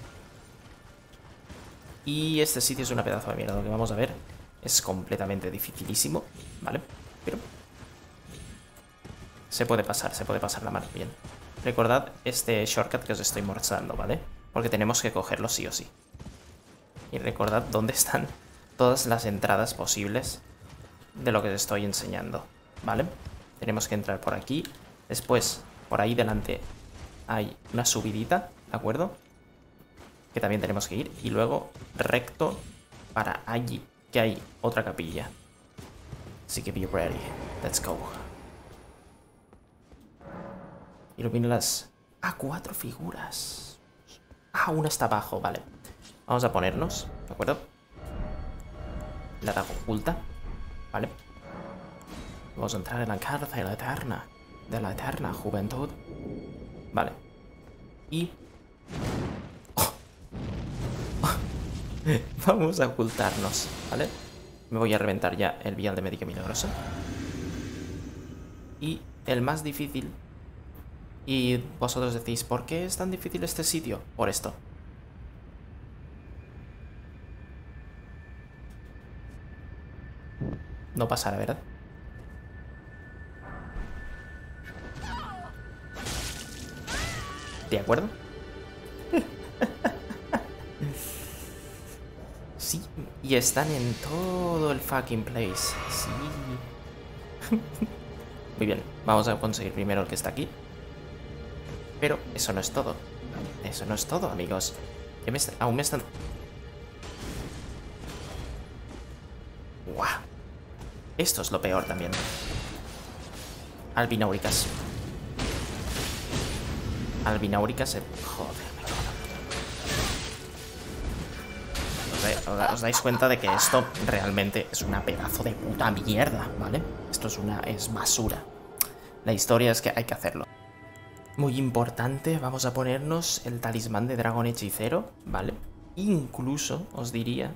Y este sitio es una pedazo de mierda. Lo que vamos a ver es completamente dificilísimo, ¿vale? Pero se puede pasar la mar bien. Recordad este shortcut que os estoy mostrando, ¿vale? Porque tenemos que cogerlo sí o sí. Y recordad dónde están todas las entradas posibles de lo que os estoy enseñando, ¿vale? Tenemos que entrar por aquí. Después, por ahí delante hay una subidita, ¿de acuerdo? Que también tenemos que ir. Y luego recto para allí, que hay otra capilla. Así que be ready. Let's go. Ilumina las... 4 figuras. Una está abajo, vale. Vamos a ponernos, ¿de acuerdo? La daga oculta, ¿vale? Vamos a entrar en la cárcel eterna. De la eterna juventud. Vale. Y... vamos a ocultarnos, ¿vale? Me voy a reventar ya el vial de médico milagroso. Y el más difícil... Y vosotros decís, ¿por qué es tan difícil este sitio? Por esto. No pasará, ¿verdad? ¿De acuerdo? Sí, y están en todo el fucking place. Sí. Muy bien, vamos a conseguir primero el que está aquí. Pero eso no es todo. Eso no es todo, amigos. Aún me están... ¡Guau! Esto es lo peor también. Albinauricas. Albinauricas... Joder, os dais cuenta de que esto realmente es una pedazo de puta mierda, ¿vale? Esto es basura. La historia es que hay que hacerlo. Muy importante, vamos a ponernos el talismán de dragón hechicero, ¿vale? Incluso os diría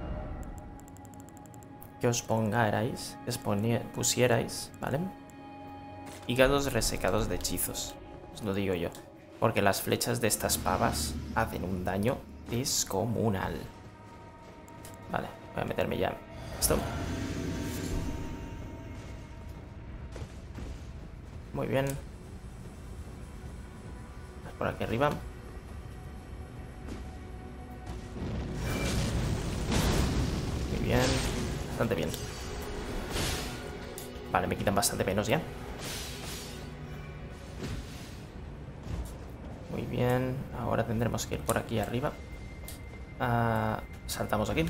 que os pusierais, ¿vale? Hígados resecados de hechizos, os lo digo yo. Porque las flechas de estas pavas hacen un daño descomunal. Vale, voy a meterme ya. ¿Esto? Muy bien. Por aquí arriba. Muy bien. Bastante bien. Vale, me quitan bastante menos ya. Muy bien. Ahora tendremos que ir por aquí arriba. saltamos aquí.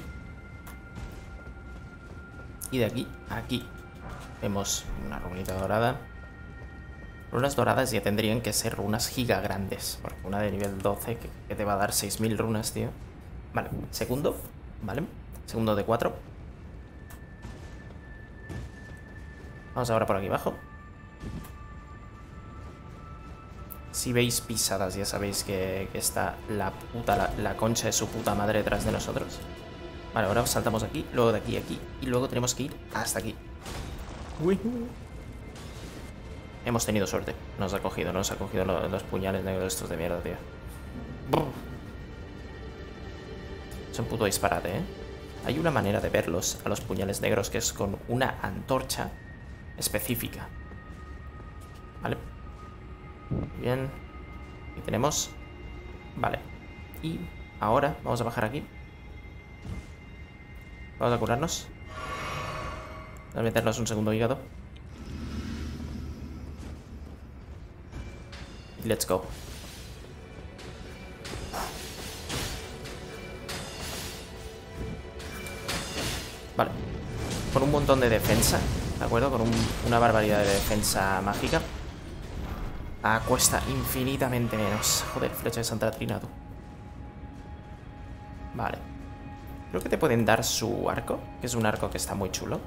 Y de aquí a aquí vemos una runita dorada. Runas doradas ya tendrían que ser runas giga grandes, porque una de nivel 12 que te va a dar 6000 runas, tío. Vale, segundo, vale. Segundo de 4. Vamos ahora por aquí abajo. Si veis pisadas, ya sabéis que está la concha de su puta madre detrás de nosotros. Vale, ahora saltamos aquí, luego de aquí a aquí, y luego tenemos que ir hasta aquí. Uy. Hemos tenido suerte. Nos ha cogido los puñales negros estos de mierda, tío. Es un puto disparate, ¿eh? Hay una manera de verlos a los puñales negros que es con una antorcha específica. Vale. Bien. Aquí tenemos. Vale. Y ahora vamos a bajar aquí. Vamos a curarnos. Vamos a meternos un segundo hígado. Let's go. Vale. Con un montón de defensa, ¿de acuerdo? Con una barbaridad de defensa mágica. Cuesta infinitamente menos. Joder, flecha de Santa Trina, tú. Vale. Creo que te pueden dar su arco, que es un arco que está muy chulo.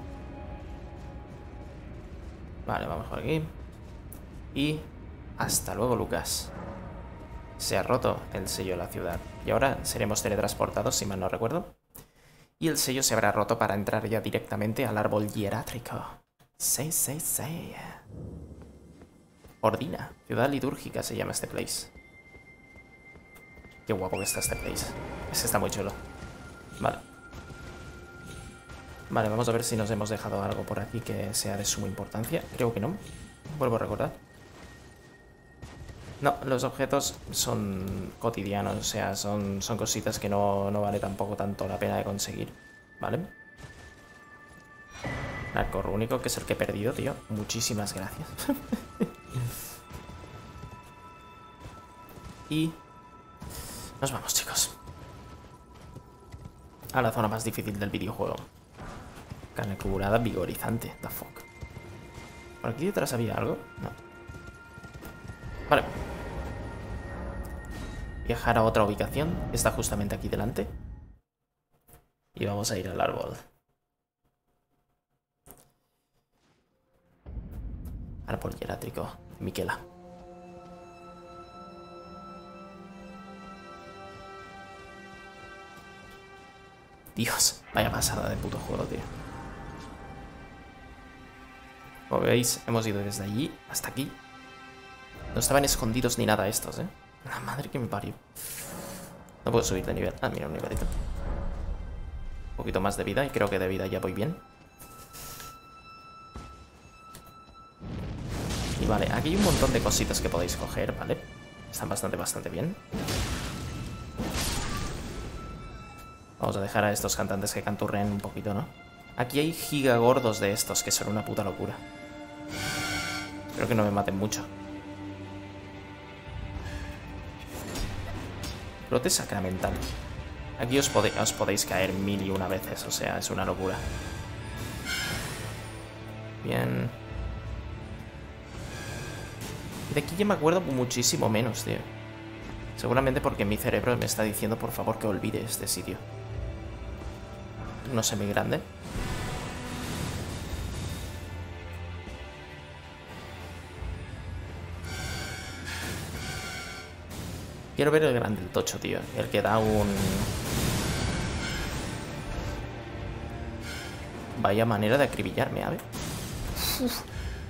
Vale, vamos por aquí. Y hasta luego, Lucas. Se ha roto el sello de la ciudad. Y ahora seremos teletransportados, si mal no recuerdo. Y el sello se habrá roto para entrar ya directamente al árbol hierátrico. 666. Ordina. Ciudad litúrgica se llama este place. Qué guapo que está este place. Ese está muy chulo. Vale. Vale, vamos a ver si nos hemos dejado algo por aquí que sea de suma importancia. Creo que no. Vuelvo a recordar. No, los objetos son cotidianos, o sea, son cositas que no vale tampoco tanto la pena de conseguir, ¿vale? Arco rúnico, que es el que he perdido, tío. Muchísimas gracias. Y nos vamos, chicos. A la zona más difícil del videojuego. Carne curada vigorizante. The fuck. ¿Por aquí detrás había algo? No. Vale. Viajar a otra ubicación. Está justamente aquí delante. Y vamos a ir al árbol. Árbol hierátrico. Miquela. Dios, vaya pasada de puto juego, tío. Como veis, hemos ido desde allí hasta aquí. No estaban escondidos ni nada estos, ¿eh? La madre que me parió. No puedo subir de nivel. Ah, mira, un nivelito. Un poquito más de vida y creo que de vida ya voy bien. Y vale, aquí hay un montón de cositas que podéis coger, ¿vale? Están bastante bien. Vamos a dejar a estos cantantes que canturren un poquito, ¿no? Aquí hay gigagordos de estos que son una puta locura. Espero que no me maten mucho. Brote sacramental. Aquí os podéis caer 1001 veces, o sea, es una locura. Bien. De aquí ya me acuerdo muchísimo menos, tío. Seguramente porque mi cerebro me está diciendo, por favor, que olvide este sitio. No sé, muy grande. Quiero ver el grande, el tocho, tío. El que da un... Vaya manera de acribillarme, a ver. Uf.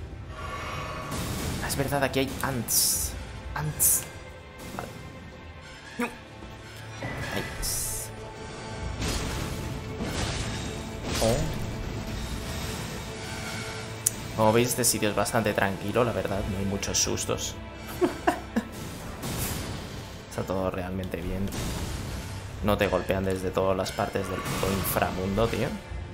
Es verdad, aquí hay ants. Ants. Vale. No. Ants. Oh. Como veis, este sitio es bastante tranquilo, la verdad. No hay muchos sustos. Está todo realmente bien. No te golpean desde todas las partes del puto inframundo, tío.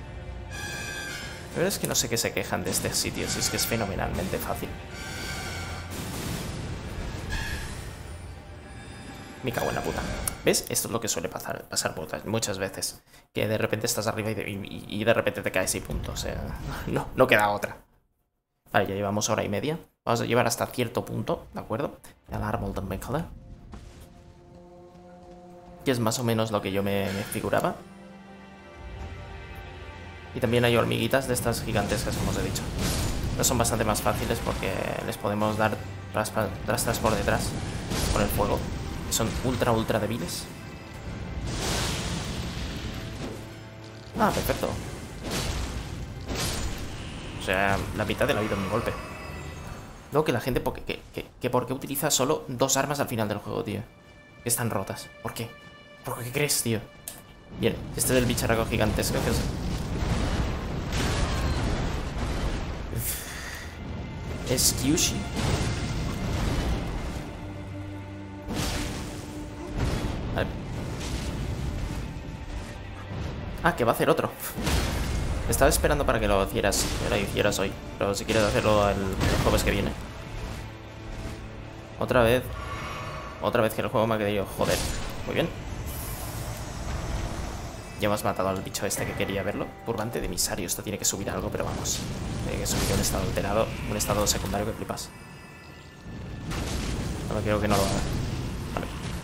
La verdad es que no sé qué se quejan de este sitio, si es que es fenomenalmente fácil. Me cago en la puta. ¿Ves? Esto es lo que suele pasar muchas veces. Que de repente estás arriba y de repente te caes y punto. O sea, no queda otra. Vale, ya llevamos hora y media. Vamos a llevar hasta cierto punto, ¿de acuerdo? El árbol de Mekhala. Que es más o menos lo que yo me figuraba. Y también hay hormiguitas de estas gigantescas, como os he dicho. Pero son bastante más fáciles porque les podemos dar tras por detrás con el fuego. Son ultra débiles. Ah, perfecto. O sea, la mitad de la vida en un golpe. Luego que la gente... ¿Por qué utiliza solo 2 armas al final del juego, tío? Que están rotas. ¿Por qué? ¿Por qué crees, tío? Bien, este es el bicharraco gigantesco que es Kyushi. Vale. Ah, que va a hacer otro. Estaba esperando para que lo hicieras hoy. Pero si quieres hacerlo el jueves que viene. Otra vez que el juego me ha querido joder. Muy bien. Ya hemos matado al bicho este que quería verlo. Turbante de emisario. Esto tiene que subir algo, pero vamos. Tiene que subir un estado alterado. Un estado secundario que flipas. No quiero que no lo haga. Vale.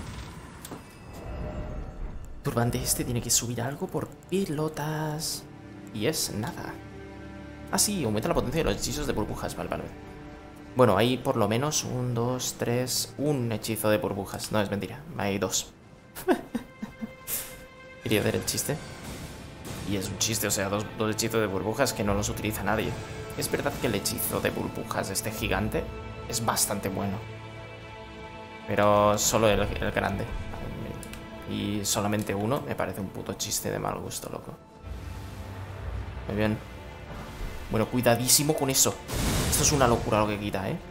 Turbante este tiene que subir algo por pelotas. Y es nada. Ah, sí, aumenta la potencia de los hechizos de burbujas. Vale. Bueno, hay por lo menos 1, 2, 3... Un hechizo de burbujas. No, es mentira. Hay 2. Quería ver el chiste. Y es un chiste, o sea, dos hechizos de burbujas que no los utiliza nadie. Es verdad que el hechizo de burbujas de este gigante es bastante bueno. Pero solo el grande. Y solamente uno me parece un puto chiste de mal gusto, loco. Muy bien. Bueno, cuidadísimo con eso. Esto es una locura lo que quita, ¿eh?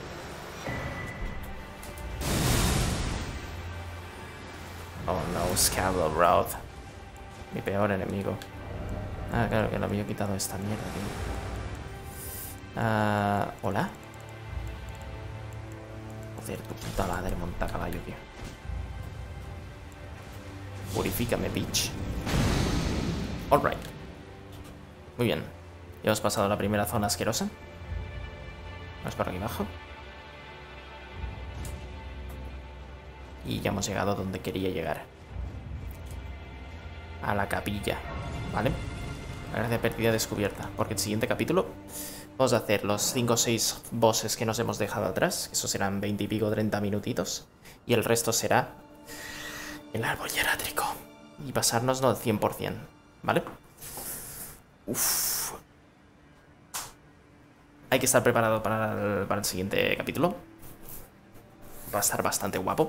Oh no, Scabble Road. Mi peor enemigo. Ah, claro que lo había quitado esta mierda, tío. ¿Hola? Joder, tu puta madre, monta caballo, tío. Purifícame, bitch. Alright. Muy bien. Ya hemos pasado la primera zona asquerosa. Vamos por aquí abajo. Y ya hemos llegado donde quería llegar. A la capilla, ¿vale? La gracia perdida descubierta. Porque el siguiente capítulo vamos a hacer los 5 o 6 bosses que nos hemos dejado atrás. Que eso serán 20 y pico, 30 minutitos. Y el resto será el árbol hierátrico. Y pasárnoslo al 100%, ¿vale? Uff. Hay que estar preparado para el siguiente capítulo. Va a estar bastante guapo.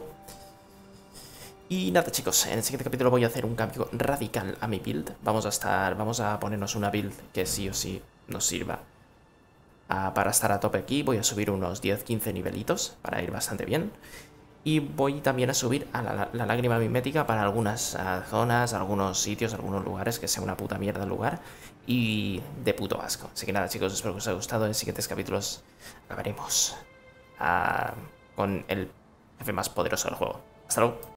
Y nada, chicos, en el siguiente capítulo voy a hacer un cambio radical a mi build. Vamos a ponernos una build que sí o sí nos sirva para estar a tope aquí. Voy a subir unos 10-15 nivelitos para ir bastante bien. Y voy también a subir a la lágrima mimética para algunas zonas, algunos sitios, algunos lugares que sea una puta mierda el lugar y de puto asco. Así que nada, chicos, espero que os haya gustado. En los siguientes capítulos acabaremos con el jefe más poderoso del juego. Hasta luego.